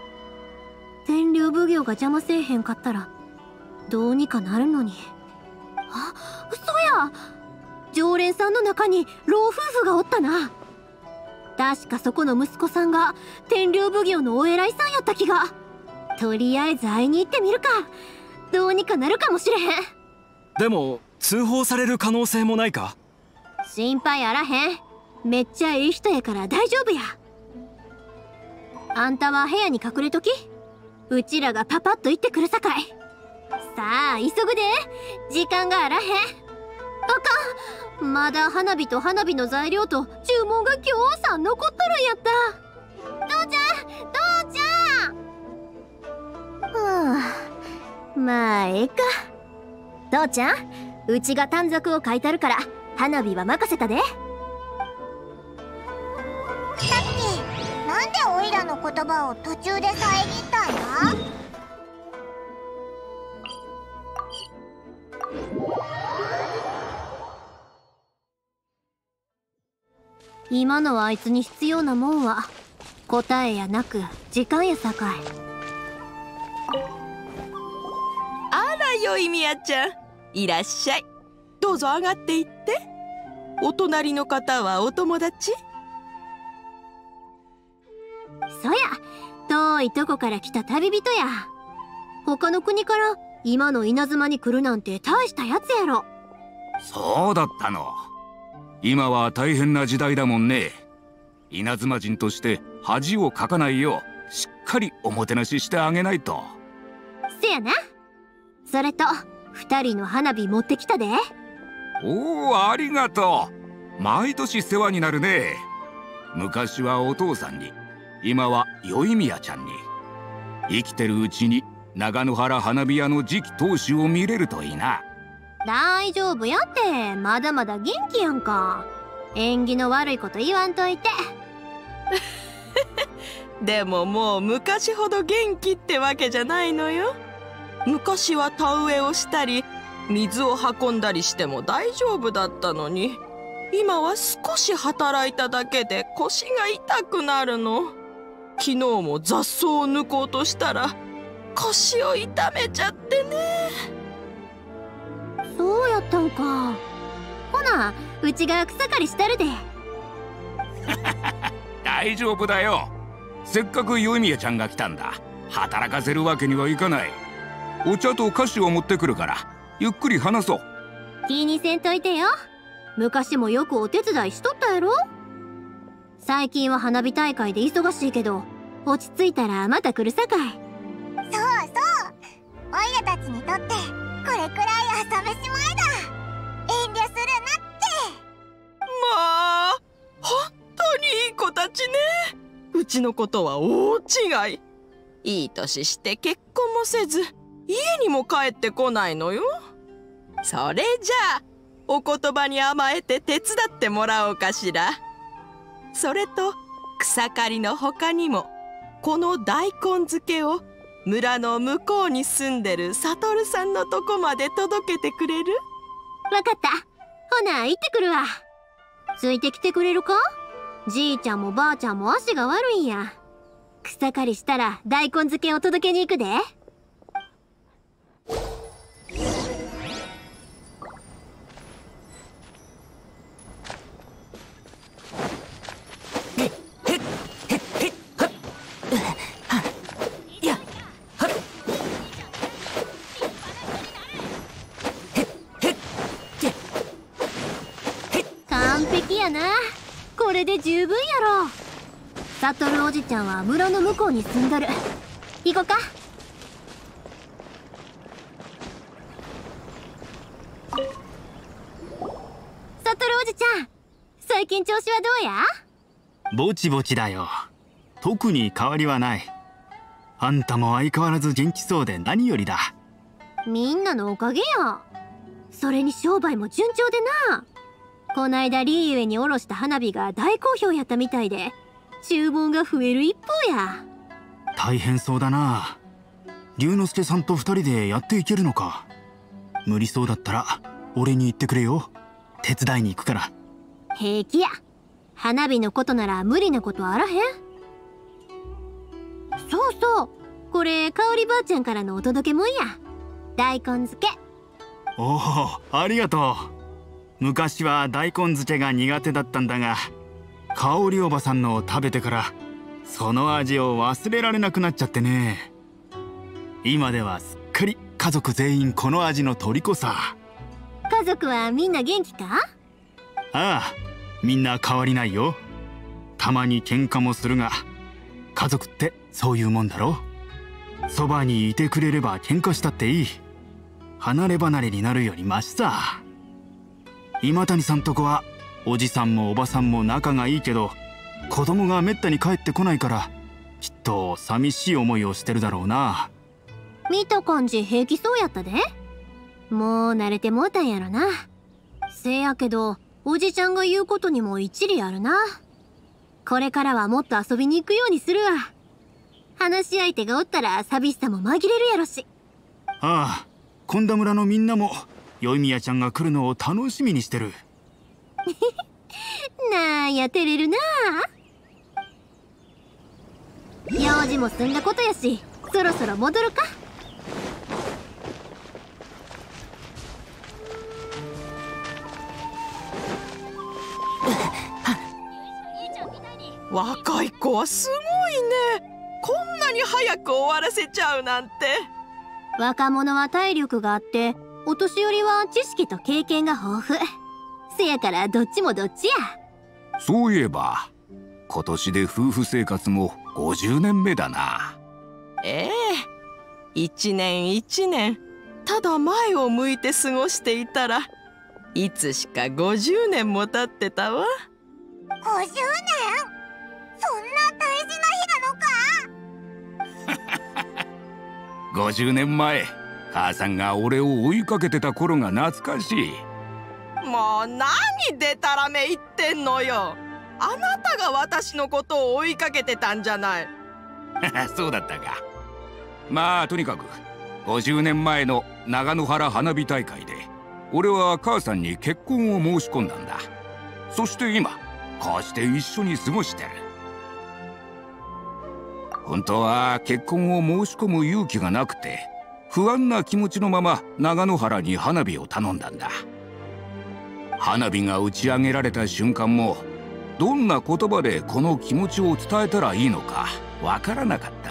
S5: が邪魔せえへんかったらどうにかなるのに。あ、嘘や。常連さんの中に老夫婦がおったな。確かそこの息子さんが天領奉行のお偉いさんやった気が。とりあえず会いに行ってみるか。どうにかなるかもしれへん。
S7: でも通報される可能性もないか？
S5: 心配あらへん。めっちゃいい人やから大丈夫や。あんたは部屋に隠れとき。うちらがパパッと行ってくるさかい。さあ急ぐで、時間があらへん。あかん、まだ花火と花火の材料と注文が今日さん残っとるんやった。父ちゃんまあええか。父ちゃん、うちが短冊を書いたるから花火は任せたで。
S3: さっきなんでオイラの言葉を途中で遮ったんだ？
S5: 今のあいつに必要なもんは答えやなく時間やさかい。
S11: あらよいみやちゃん、いらっしゃい。どうぞ上がっていって。お隣の方はお友達？
S5: そや、遠いとこから来た旅人や。他の国から今の稲妻に来るなんて大したやつやろ。
S12: そうだったの。今は大変な時代だもんね。稲妻人として恥をかかないようしっかりおもてなししてあげないと。
S5: せやな。それと2人の花火持ってきたで。
S12: おお、ありがとう。毎年世話になるね。昔はお父さんに、今は宵宮ちゃんに。生きてるうちに長野原花火屋の次期当主を見れるといいな。
S5: 大丈夫やって、まだまだ元気やんか。縁起の悪いこと言わんといて。
S11: でももう昔ほど元気ってわけじゃないのよ。昔は田植えをしたり水を運んだりしても大丈夫だったのに、今は少し働いただけで腰が痛くなるの。昨日も雑草を抜こうとしたら腰を痛めちゃってね。
S5: そうやったんか。ほな、うちが草刈りしたるで。
S12: 大丈夫だよ。せっかく宵宮ちゃんが来たんだ。働かせるわけにはいかない。お茶と菓子を持ってくるからゆっくり話そう。
S5: 気にせんといてよ。昔もよくお手伝いしとったやろ。最近は花火大会で忙しいけど、落ち着いたらまた来るさかい。
S3: そうそう、オイラたちにとってこれくらい朝飯前だ。遠慮するなって。
S11: まあ本当にいい子たちね。うちのことは大違い。いい年して結婚もせず家にも帰ってこないのよ。それじゃあお言葉に甘えて手伝ってもらおうかしら。それと草刈りの他にもこの大根漬けを村の向こうに住んでるサトルさんのとこまで届けてくれる？
S5: わかった。ほな行ってくるわ。 ついてきてくれるか？じいちゃんもばあちゃんも足が悪いんや。草刈りしたら大根漬けを届けに行くで。完璧やな。これで十分やろ。サトルおじちゃんは村の向こうに住んどる。行こか。サトルおじちゃん、最近調子はどうや？
S13: ぼちぼちだよ。特に変わりはない。あんたも相変わらず元気そうで何よりだ。
S5: みんなのおかげや。それに商売も順調でな。こないだリーユエにおろした花火が大好評やったみたいで、注文が増える一方や。
S13: 大変そうだな。龍之介さんと2人でやっていけるのか。無理そうだったら俺に言ってくれよ。手伝いに行くから。
S5: 平気や。花火のことなら無理なことあらへん。そうそう、これ香織ばあちゃんからのお届けもんや。大根漬け。
S13: おお、ありがとう。昔は大根漬けが苦手だったんだが、香織おばさんのを食べてからその味を忘れられなくなっちゃってね。今ではすっかり家族全員この味の虜さ。
S5: 家族はみんな元気か？
S13: ああ、みんな変わりないよ。たまに喧嘩もするが、家族ってそういうもんだろ。そばにいてくれれば喧嘩したっていい。離れ離れになるよりマシさ。今谷さんとこはおじさんもおばさんも仲がいいけど、子供がめったに帰ってこないからきっと寂しい思いをしてるだろうな。
S5: 見た感じ平気そうやったで。もう慣れてもうたんやろな。せやけどおじちゃんが言うことにも一理あるな。これからはもっと遊びに行くようにするわ。話し相手がおったら寂しさも紛れるやろし。
S13: ああ、今田村のみんなも宵宮ちゃんが来るのを楽しみにしてる。
S5: なんや照れるな。用事も済んだことやし、そろそろ戻るか。
S11: 若い子はすごいね。こんなに早く終わらせちゃうなんて。
S5: 若者は体力があって、お年寄りは知識と経験が豊富。せやからどっちもどっちや。
S12: そういえば今年で夫婦生活も50年目だな。
S11: ええ、一年一年ただ前を向いて過ごしていたら、いつしか50年も経ってたわ。
S3: 50年？そんな大事な日なのか
S12: 50年前、母さんが俺を追いかけてた頃が懐かしい。
S11: もう何でたらめ言ってんのよ。あなたが私のことを追いかけてたんじゃない。
S12: そうだったか。まあとにかく50年前の長野原花火大会で俺は母さんに結婚を申し込んだんだ。そして今こうして一緒に過ごしてる。本当は結婚を申し込む勇気がなくて不安な気持ちのまま長野原に花火を頼んだんだ。花火が打ち上げられた瞬間もどんな言葉でこの気持ちを伝えたらいいのかわからなかった。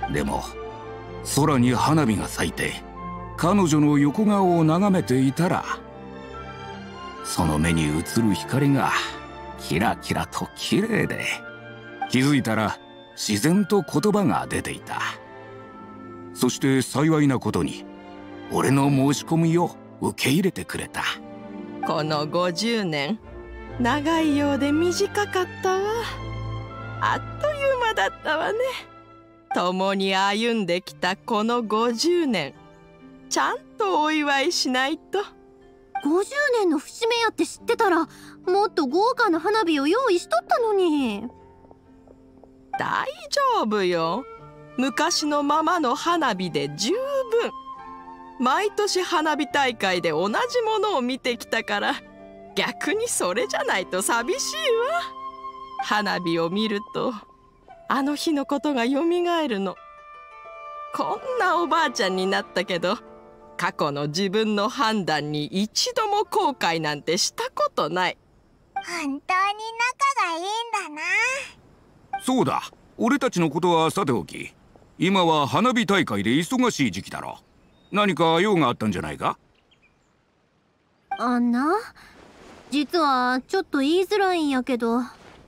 S12: でも空に花火が咲いて彼女の横顔を眺めていたら、その目に映る光がキラキラと綺麗で、気づいたら自然と言葉が出ていた。そして幸いなことに俺の申し込みを受け入れてくれた。
S11: この50年長いようで短かったわ。あっという間だったわね。共に歩んできたこの50年、ちゃんとお祝いしないと。
S5: 50年の節目やって知ってたらもっと豪華な花火を用意しとったのに。
S11: 大丈夫よ。昔のままの花火で十分。毎年花火大会で同じものを見てきたから、 逆にそれじゃないと寂しいわ。花火を見るとあの日のことがよみがえるの。こんなおばあちゃんになったけど、過去の自分の判断に一度も後悔なんてしたことない。
S3: 本当に仲がいいんだな。
S12: そうだ、俺たちのことはさておき、今は花火大会で忙しい時期だろ。何か用があったんじゃないか？
S5: あんな、実はちょっと言いづらいんやけど。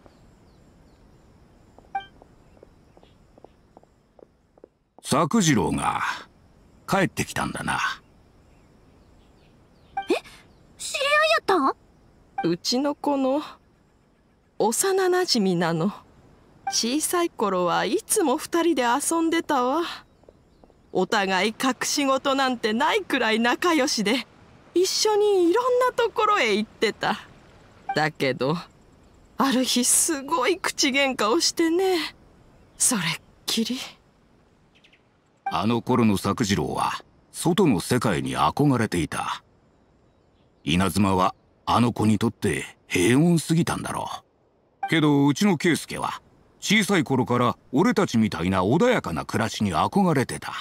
S12: 作次郎が帰ってきたんだな。
S5: え、知り合いやったん？
S11: うちの子の幼なじみなの。小さい頃はいつも二人で遊んでたわ。お互い隠し事なんてないくらい仲良しで、一緒にいろんなところへ行ってた。だけどある日すごい口喧嘩をしてね、それっきり。
S12: あの頃の作次郎は外の世界に憧れていた。稲妻はあの子にとって平穏すぎたんだろう。けどうちの圭介は小さい頃から俺たちみたいな穏やかな暮らしに憧れてた。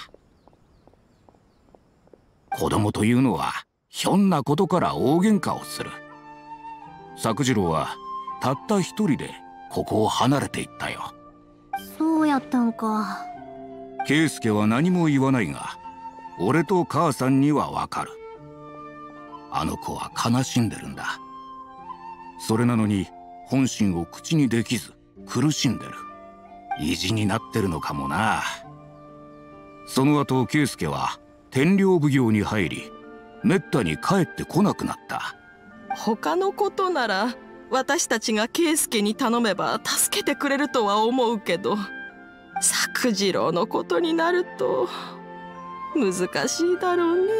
S12: 子供というのはひょんなことから大喧嘩をする。作次郎はたった一人でここを離れていったよ。
S5: そうやったんか。
S12: 圭介は何も言わないが、俺と母さんにはわかる。あの子は悲しんでるんだ。それなのに本心を口にできず苦しんでる。意地になってるのかもな。その後圭介は天領奉行に入り、めったに帰ってこなくなった。
S11: 他のことなら私たちが圭介に頼めば助けてくれるとは思うけど、作次郎のことになると難しいだろうね。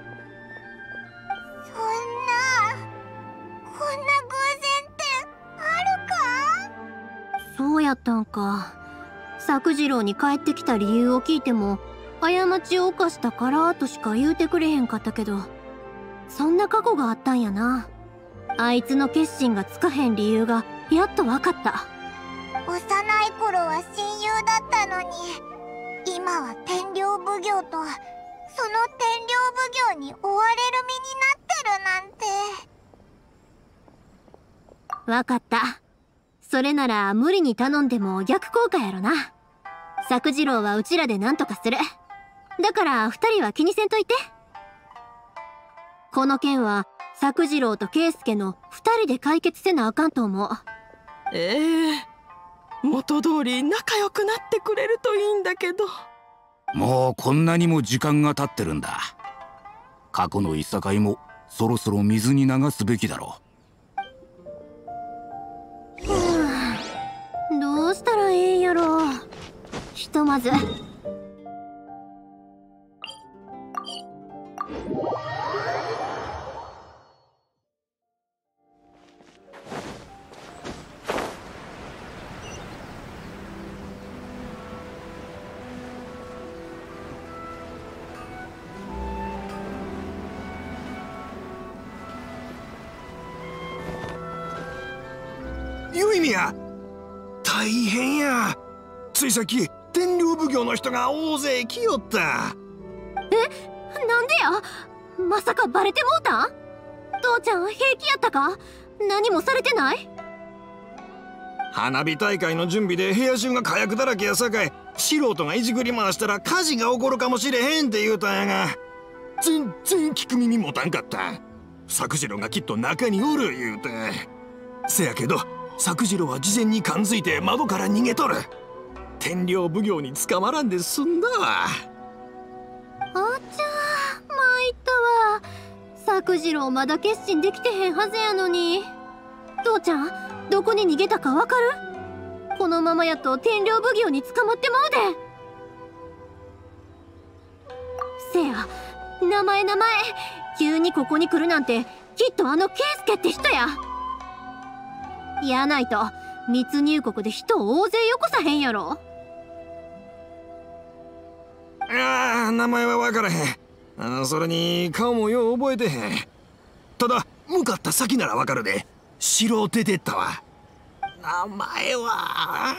S3: こんな偶然ってあるか？
S5: そうやったんか。作次郎に帰ってきた理由を聞いても、過ちを犯したからとしか言うてくれへんかったけど、そんな過去があったんやな。あいつの決心がつかへん理由がやっとわかった。
S3: 幼い頃は親友だったのに、今は天領奉行とその天領奉行に追われる身になってるなんて。
S5: わかった。それなら無理に頼んでも逆効果やろな。作次郎はうちらで何とかする。だから二人は気にせんといて。この件は作次郎と圭介の二人で解決せなあかんと思う。
S11: 元通り仲良くなってくれるといいんだけど。
S12: もうこんなにも時間が経ってるんだ。過去のいさかいもそろそろ水に流すべきだろ
S5: う。どうしたらええんやろ。ひとまず
S6: よいみや、大変や。ついさっき天領奉行の人が大勢来よった。
S5: なんでや。まさかバレてもうたん？父ちゃん平気やったか？何もされてない？
S6: 花火大会の準備で部屋中が火薬だらけやさかい、素人がいじくり回したら火事が起こるかもしれへんって言うたんやが、全然聞く耳持たんかった。作次郎がきっと中におる言うて。せやけど作次郎は事前に感づいて窓から逃げとる。天領奉行に捕まらんで済んだわ。
S5: あちゃー、参ったわ。作次郎まだ決心できてへんはずやのに。父ちゃんどこに逃げたかわかる？このままやと天領奉行に捕まってまうで。せや、名前急にここに来るなんてきっとあの圭介って人や。やないと密入国で人を大勢よこさへんやろ。
S6: 名前は分からへん。それに顔もよう覚えてへん。ただ向かった先ならわかるで。城を出てったわ。名前は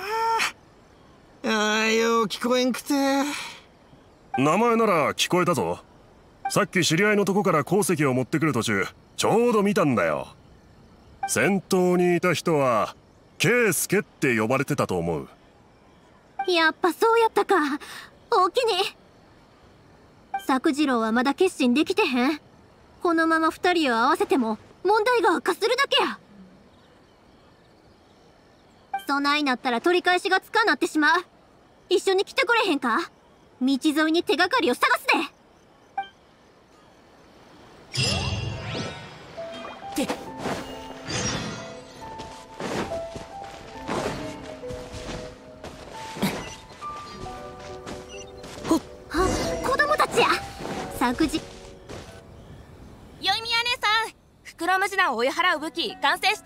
S6: よう聞こえんくて。
S10: 名前なら聞こえたぞ。さっき知り合いのとこから鉱石を持ってくる途中ちょうど見たんだよ。先頭にいた人は圭介って呼ばれてたと思う。
S5: やっぱそうやったか。おおきに。作次郎はまだ決心できてへん。このまま二人を合わせても問題が悪化するだけや。そないなったら取り返しがつかなってしまう。一緒に来てくれへんか。道沿いに手がかりを探すで。子供たちや。作事。
S1: よいみや姉さん、袋ムジナを追い払う武器完成した？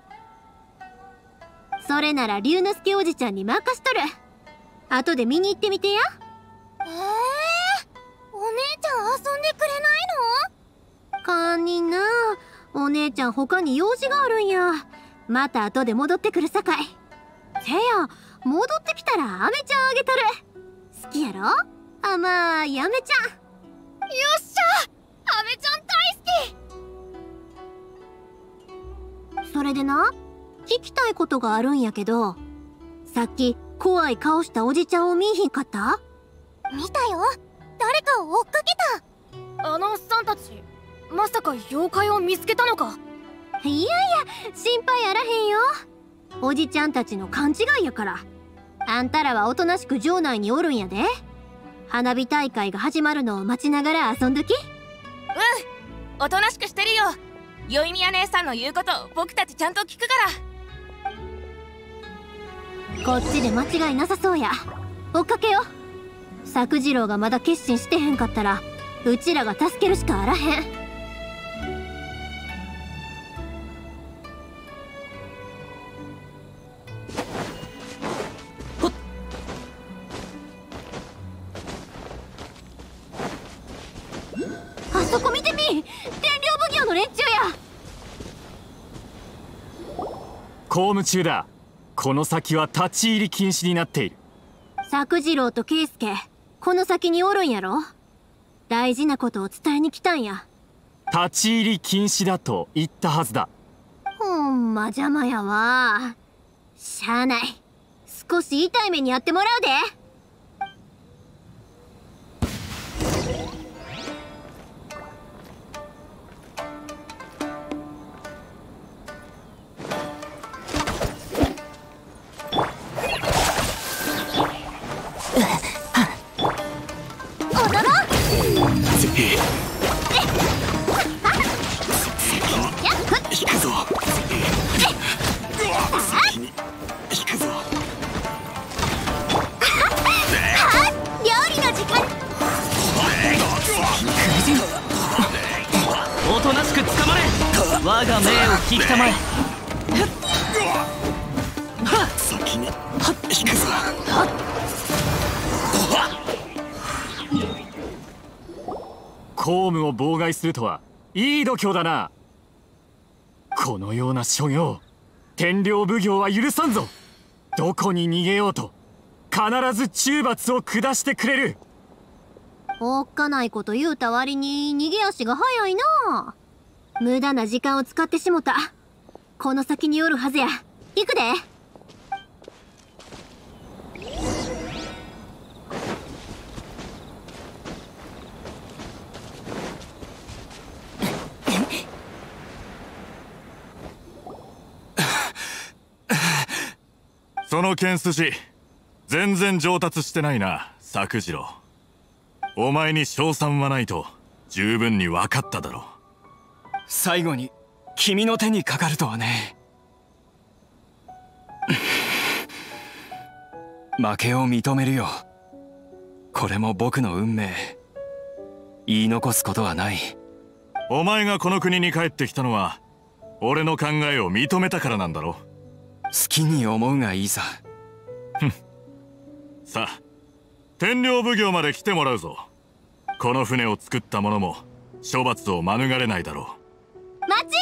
S5: それなら龍之介おじちゃんに任しとる。後で見に行ってみてや。
S2: お姉ちゃん遊んでくれないの？
S5: 堪忍な。お姉ちゃん他に用事があるんや。また後で戻ってくるさかい。せや、戻ってきたらアメちゃんあげたる。好きやろ甘いアメちゃん。よっしゃ、アメちゃん大好き。それでな、聞きたいことがあるんやけど、さっき怖い顔したおじちゃんを見いひんかった？
S2: 見たよ。誰かを追っかけ
S4: た。あのおっさんたち、まさか妖怪を見つけたのか？
S5: いやいや、心配あらへんよ。おじちゃんたちの勘違いやから。あんたらはおとなしく城内におるんやで。花火大会が始まるのを待ちながら遊んどき。
S1: おとなしくしてるよ。よいみや姉さんの言うこと僕たちちゃんと聞くから。
S5: こっちで間違いなさそうや。追っかけよ。作次郎がまだ決心してへんかったらうちらが助けるしかあらへん。あそこ見てみ、天領奉行の連中や。
S14: 公務中だ。この先は立ち入り禁止になっている。
S5: 作次郎と圭介、この先におるんやろ。大事なことを伝えに来たんや。
S14: 立ち入り禁止だと言ったはずだ。
S5: ほんま邪魔やわ。しゃあない。少し痛い目にやってもらうで。
S15: おとなしく捕まれ。我が命を聞きたまえ。
S10: 先に引くぞ。
S14: 公務を妨害するとはいい度胸だな。このような所業、天領奉行は許さんぞ。どこに逃げようと必ず中罰を下してくれる。
S5: おっかないこと言うた割に逃げ足が早いな。無駄な時間を使ってしもた。この先におるはずや。行くで。
S10: その剣筋全然上達してないな、作次郎。お前に勝算はないと十分に分かっただろう。
S7: 最後に君の手にかかるとはね。負けを認めるよ。これも僕の運命。言い残すことはない。
S10: お前がこの国に帰ってきたのは俺の考えを認めたからなんだろ。
S7: 好きに思うがいいさ。
S10: さあ、天領奉行まで来てもらうぞ。この船を作った者も処罰を免れないだろう。
S5: 待ち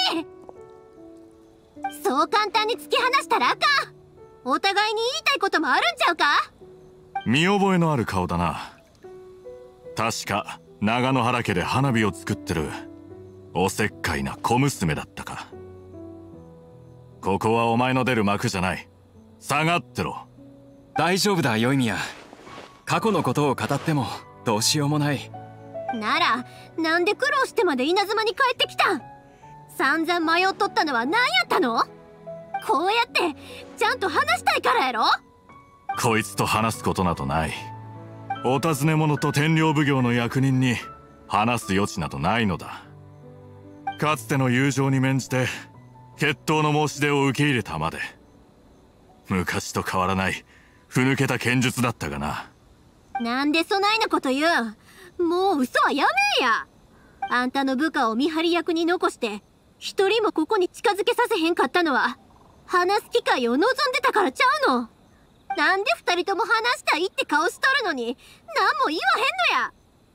S5: そう簡単に突き放したらあかん。お互いに言いたいこともあるんちゃうか。
S10: 見覚えのある顔だな。確か長野原家で花火を作ってるおせっかいな小娘だったか。ここはお前の出る幕じゃない。下がってろ。
S7: 大丈夫だよいみや。過去のことを語ってもどうしようもない。
S5: ならなんで苦労してまで稲妻に帰ってきたん。散々迷っとったのは何やったの。こうやってちゃんと話したいからやろ。
S10: こいつと話すことなどない。お尋ね者と天領奉行の役人に話す余地などないのだ。かつての友情に免じて決闘の申し出を受け入れたまで。昔と変わらないふぬけた剣術だったがな。
S5: なんでそないなこと言う。もう嘘はやめや。あんたの部下を見張り役に残して一人もここに近づけさせへんかったのは話す機会を望んでたからちゃうの。なんで二人とも話したいって顔しとるのに何も言わ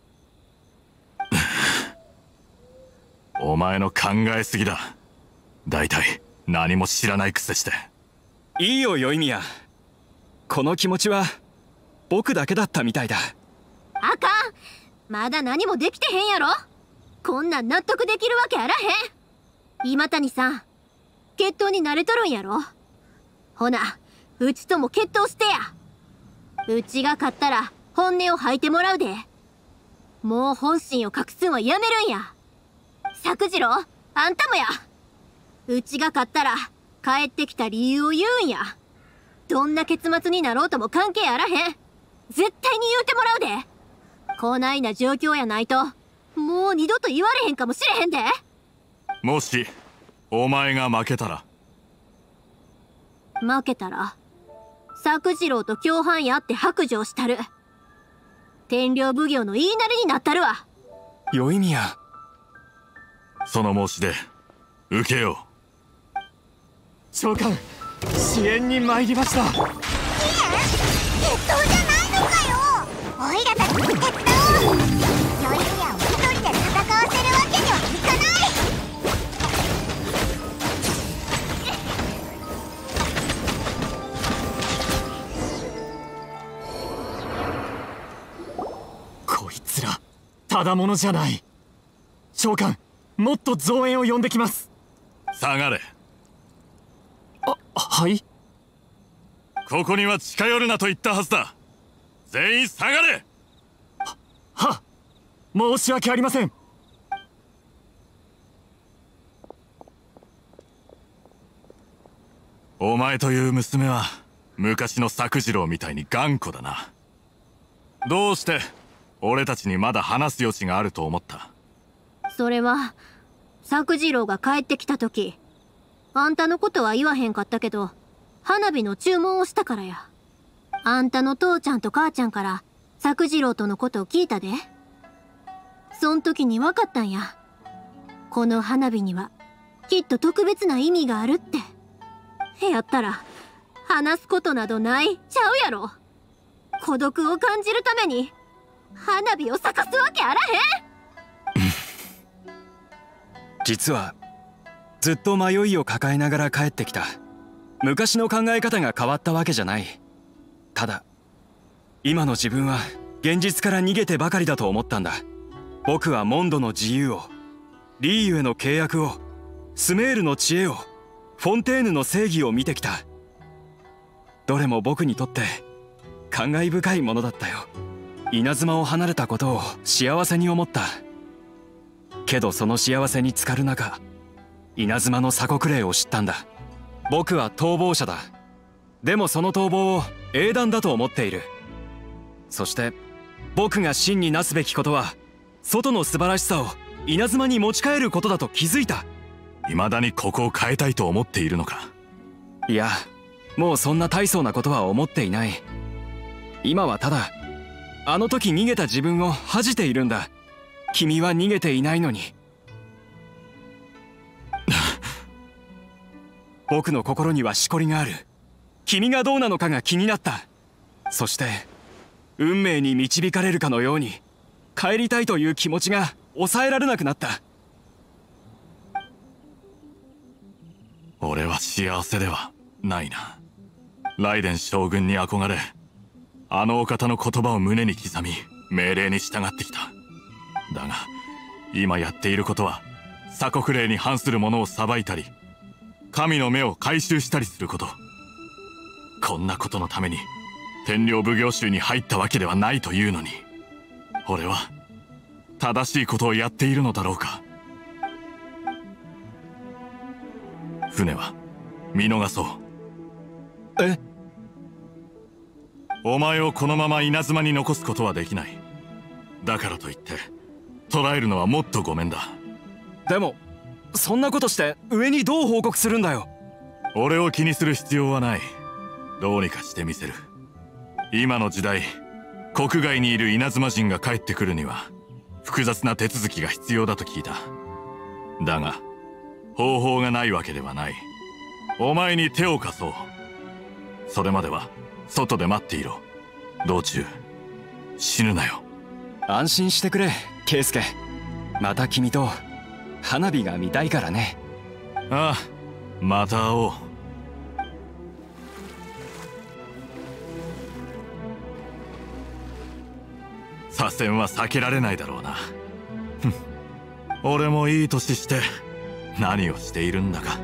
S10: へんのや。お前の考えすぎだ。だいたい何も知らないくせして。
S7: いいよよいみや。この気持ちは僕だけだったみたいだ。
S5: あかん。まだ何もできてへんやろ。こんなん納得できるわけあらへん。今谷さん、決闘に慣れとるんやろ。ほなうちとも決闘してや。うちが勝ったら本音を吐いてもらうで。もう本心を隠すんはやめるんや。作次郎、あんたもや。うちが勝ったら帰ってきた理由を言うんや。どんな結末になろうとも関係あらへん。絶対に言うてもらうで。こないな状況やないともう二度と言われへんかもしれへんで。
S10: もしお前が負けたら。
S5: 負けたら作次郎と共犯やって白状したる。天領奉行の言いなりになったるわ。
S7: よいみや。
S10: その申し出受けよう。
S14: 長官、支援に参りました。
S3: 決闘じゃないのかよ。おいらたちの手伝おう。よいみやを一人で戦わせるわけにはいかない。
S14: こいつらただものじゃない。長官、もっと増援を呼んできます。
S10: 下がれ。
S14: はい。
S10: ここには近寄るなと言ったはずだ。全員下がれ。
S14: は、申し訳ありません。
S10: お前という娘は昔の作次郎みたいに頑固だな。どうして俺たちにまだ話す余地があると思った。
S5: それは作次郎が帰ってきた時、あんたのことは言わへんかったけど花火の注文をしたからや。あんたの父ちゃんと母ちゃんから作次郎とのことを聞いたで。そん時に分かったんや。この花火にはきっと特別な意味があるって。やったら話すことなどないちゃうやろ。孤独を感じるために花火を咲かすわけあらへん。
S7: 実はずっと迷いを抱えながら帰ってきた。昔の考え方が変わったわけじゃない。ただ今の自分は現実から逃げてばかりだと思ったんだ。僕はモンドの自由を、リーユへの契約を、スメールの知恵を、フォンテーヌの正義を見てきた。どれも僕にとって感慨深いものだったよ。稲妻を離れたことを幸せに思った。けどその幸せに浸かる中、稲妻の鎖国令を知ったんだ。僕は逃亡者だ。でもその逃亡を英断だと思っている。そして僕が真になすべきことは外の素晴らしさを稲妻に持ち帰ることだと気づいた。
S10: 未だにここを変えたいと思っているのか。
S7: いや、もうそんな大層なことは思っていない。今はただあの時逃げた自分を恥じているんだ。君は逃げていないのに。僕の心にはしこりがある。君がどうなのかが気になった。そして運命に導かれるかのように帰りたいという気持ちが抑えられなくなった。
S16: 俺は幸せではないな。雷電将軍に憧れ、あのお方の言葉を胸に刻み命令に従ってきた。だが今やっていることは鎖国令に反する者を裁いたり、神の目を回収したりすること。こんなことのために天領奉行衆に入ったわけではないというのに、俺は正しいことをやっているのだろうか。船は見逃そう。
S7: え？
S16: お前をこのまま稲妻に残すことはできない。だからといって捕らえるのはもっとごめんだ。
S7: でもそんなことして上にどう報告するんだよ。
S16: 俺を気にする必要はない。どうにかしてみせる。今の時代、国外にいる稲妻人が帰ってくるには複雑な手続きが必要だと聞いた。だが方法がないわけではない。お前に手を貸そう。それまでは外で待っていろ。道中死ぬなよ。
S7: 安心してくれ圭介。また君と花火が見たいからね。
S16: ああ、また会おう。左遷は避けられないだろうな。俺もいい年して何をしているんだか。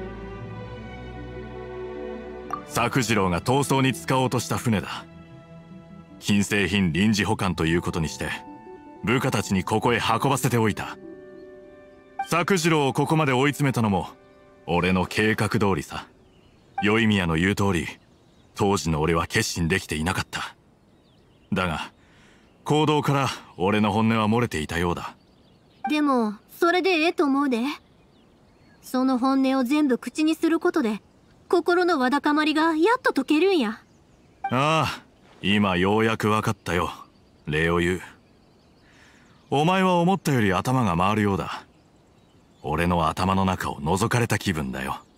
S16: 作次郎が逃走に使おうとした船だ。金製品臨時保管ということにして部下たちにここへ運ばせておいた。作次郎をここまで追い詰めたのも俺の計画通りさ。宵宮の言う通り、当時の俺は決心できていなかった。だが行動から俺の本音は漏れていたようだ。
S5: でもそれでええと思うで。その本音を全部口にすることで心のわだかまりがやっと解けるんや。
S16: ああ、今ようやく分かったよ。礼を言う。お前は思ったより頭が回るようだ。俺の頭の中を覗かれた気分だよ。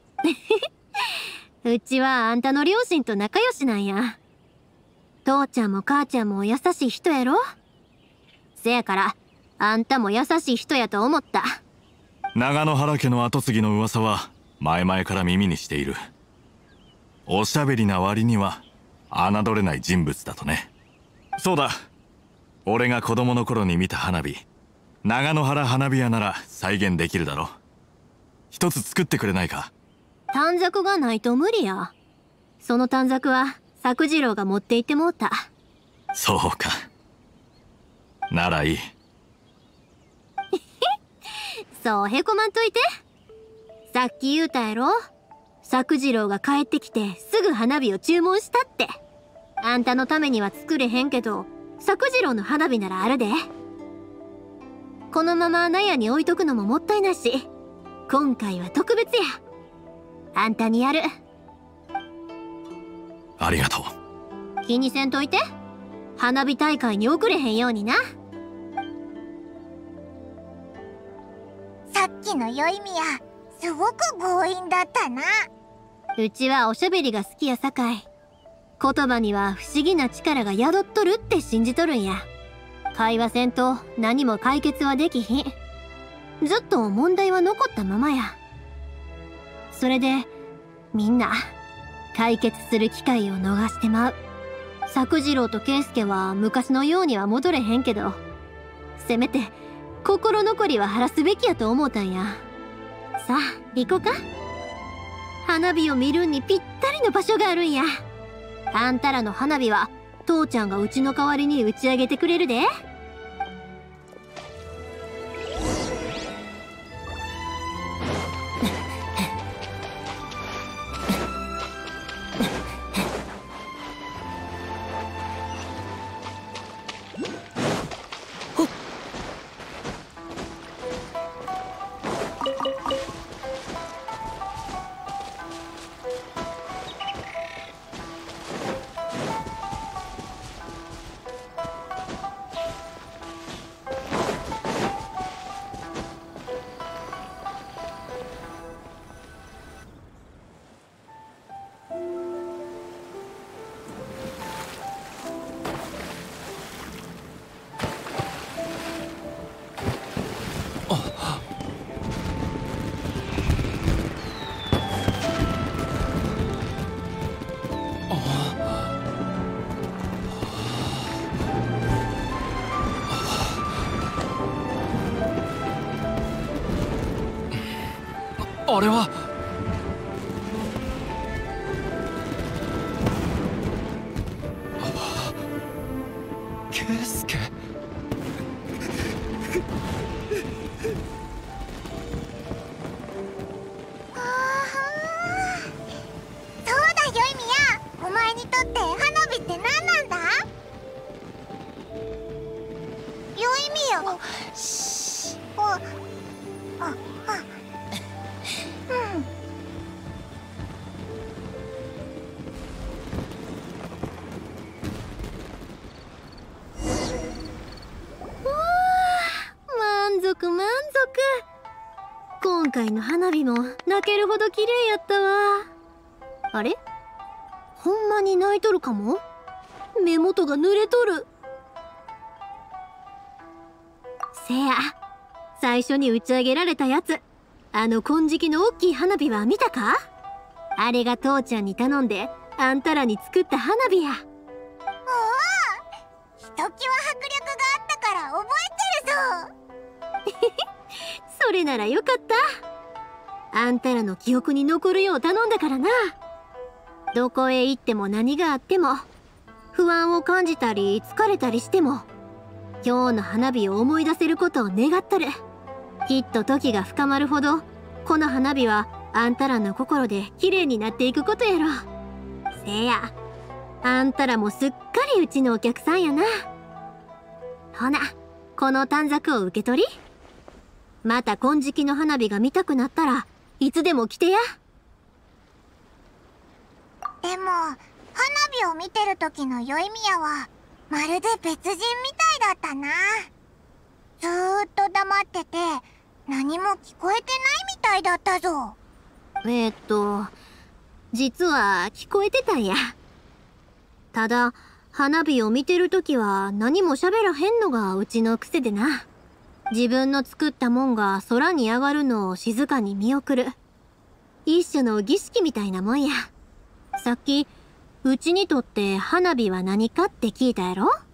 S5: うちはあんたの両親と仲良しなんや。父ちゃんも母ちゃんも優しい人やろ。せやからあんたも優しい人やと思った。
S16: 長野原家の跡継ぎの噂は前々から耳にしている。おしゃべりな割には侮れない人物だとね。そうだ、俺が子供の頃に見た花火、長野原花火屋なら再現できるだろ。一つ作ってくれないか。
S5: 短冊がないと無理や。その短冊は作次郎が持って行ってもうた。
S16: そうか、ならいい。
S5: そうへこまんといて。さっき言うたやろ。作次郎が帰ってきてすぐ花火を注文したって。あんたのためには作れへんけど作次郎の花火ならあるで。このまま納屋に置いとくのももったいないし、今回は特別や。あんたにやる。
S16: ありがと
S5: う。気にせんといて。花火大会に遅れへんようにな。
S3: さっきの宵宮、すごく強引だったな。
S5: うちはおしゃべりが好きやさかい。言葉には不思議な力が宿っとるって信じとるんや。会話せんと何も解決はできひん。ずっと問題は残ったままや。それでみんな解決する機会を逃してまう。作次郎と圭介は昔のようには戻れへんけど、せめて心残りは晴らすべきやと思うたんや。さあ行こか。花火を見るにぴったりの場所があるんや。あんたらの花火は父ちゃんがうちの代わりに打ち上げてくれるで。
S7: あれは。圭介。
S3: そうだよいみや、お前にとって花火って何なんだ？よいみや。
S5: 満足満足。今回の花火も泣けるほど綺麗やったわ。あれ、ほんまに泣いとるかも。目元が濡れとる。せや、最初に打ち上げられたやつ、あの金色の大きい花火は見たか？あれが父ちゃんに頼んであんたらに作った花火や。
S3: おお、ひときわ迫力があったから覚えてるぞ。
S5: それならよかった。あんたらの記憶に残るよう頼んだからな。どこへ行っても何があっても、不安を感じたり疲れたりしても、今日の花火を思い出せることを願っとる。きっと時が深まるほど、この花火はあんたらの心で綺麗になっていくことやろ。せや、あんたらもすっかりうちのお客さんやな。ほな、この短冊を受け取り。また金色の花火が見たくなったらいつでも来てや。
S3: でも花火を見てる時のよいみやはまるで別人みたいだったな。ずーっと黙ってて何も聞こえてないみたいだったぞ。
S5: 実は聞こえてたんや。ただ花火を見てる時は何も喋らへんのがうちの癖でな。自分の作ったもんが空に上がるのを静かに見送る。一種の儀式みたいなもんや。さっきうちにとって花火は何かって聞いたやろ？
S3: あ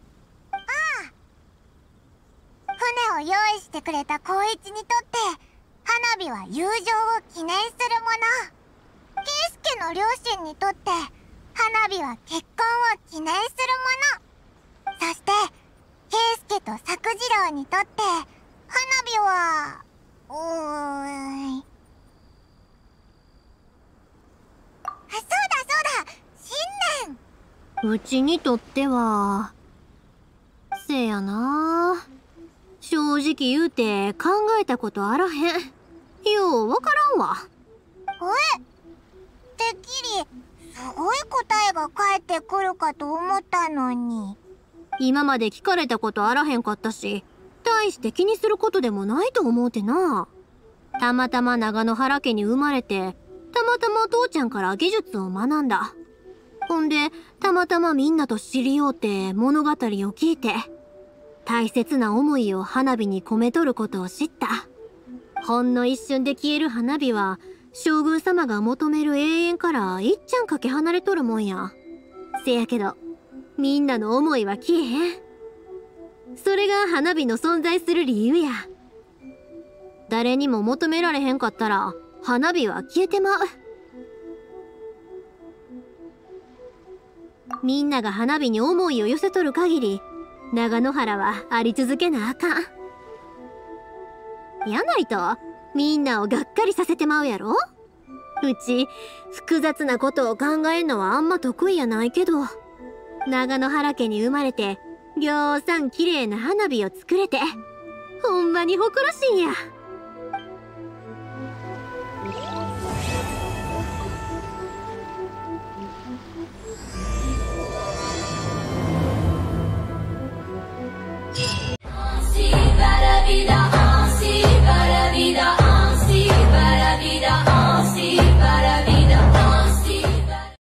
S3: あ、船を用意してくれた光一にとって花火は友情を記念するもの。圭介の両親にとって花火は結婚を記念するもの。そして圭介と作次郎にとって花火はそうだ新年。
S5: うちにとってはせやな。正直言うて考えたことあらへん。ようわからんわ。
S3: てっきりすごい答えが返ってくるかと思ったのに。
S5: 今まで聞かれたことあらへんかったし、大して気にすることでもないと思うてな。たまたま長野原家に生まれて、たまたま父ちゃんから技術を学んだ。ほんでたまたまみんなと知り合うて物語を聞いて、大切な思いを花火に込めとることを知った。ほんの一瞬で消える花火は将軍様が求める永遠からいっちゃんかけ離れとるもんや。せやけどみんなの思いは消えへん。それが花火の存在する理由や。誰にも求められへんかったら花火は消えてまう。みんなが花火に思いを寄せとる限り、長野原はあり続けなあかん。やないとみんなをがっかりさせてまうやろ。うち複雑なことを考えんのはあんま得意やないけど、長野原家に生まれてぎょうさん綺麗な花火を作れてほんまに誇らしいんや。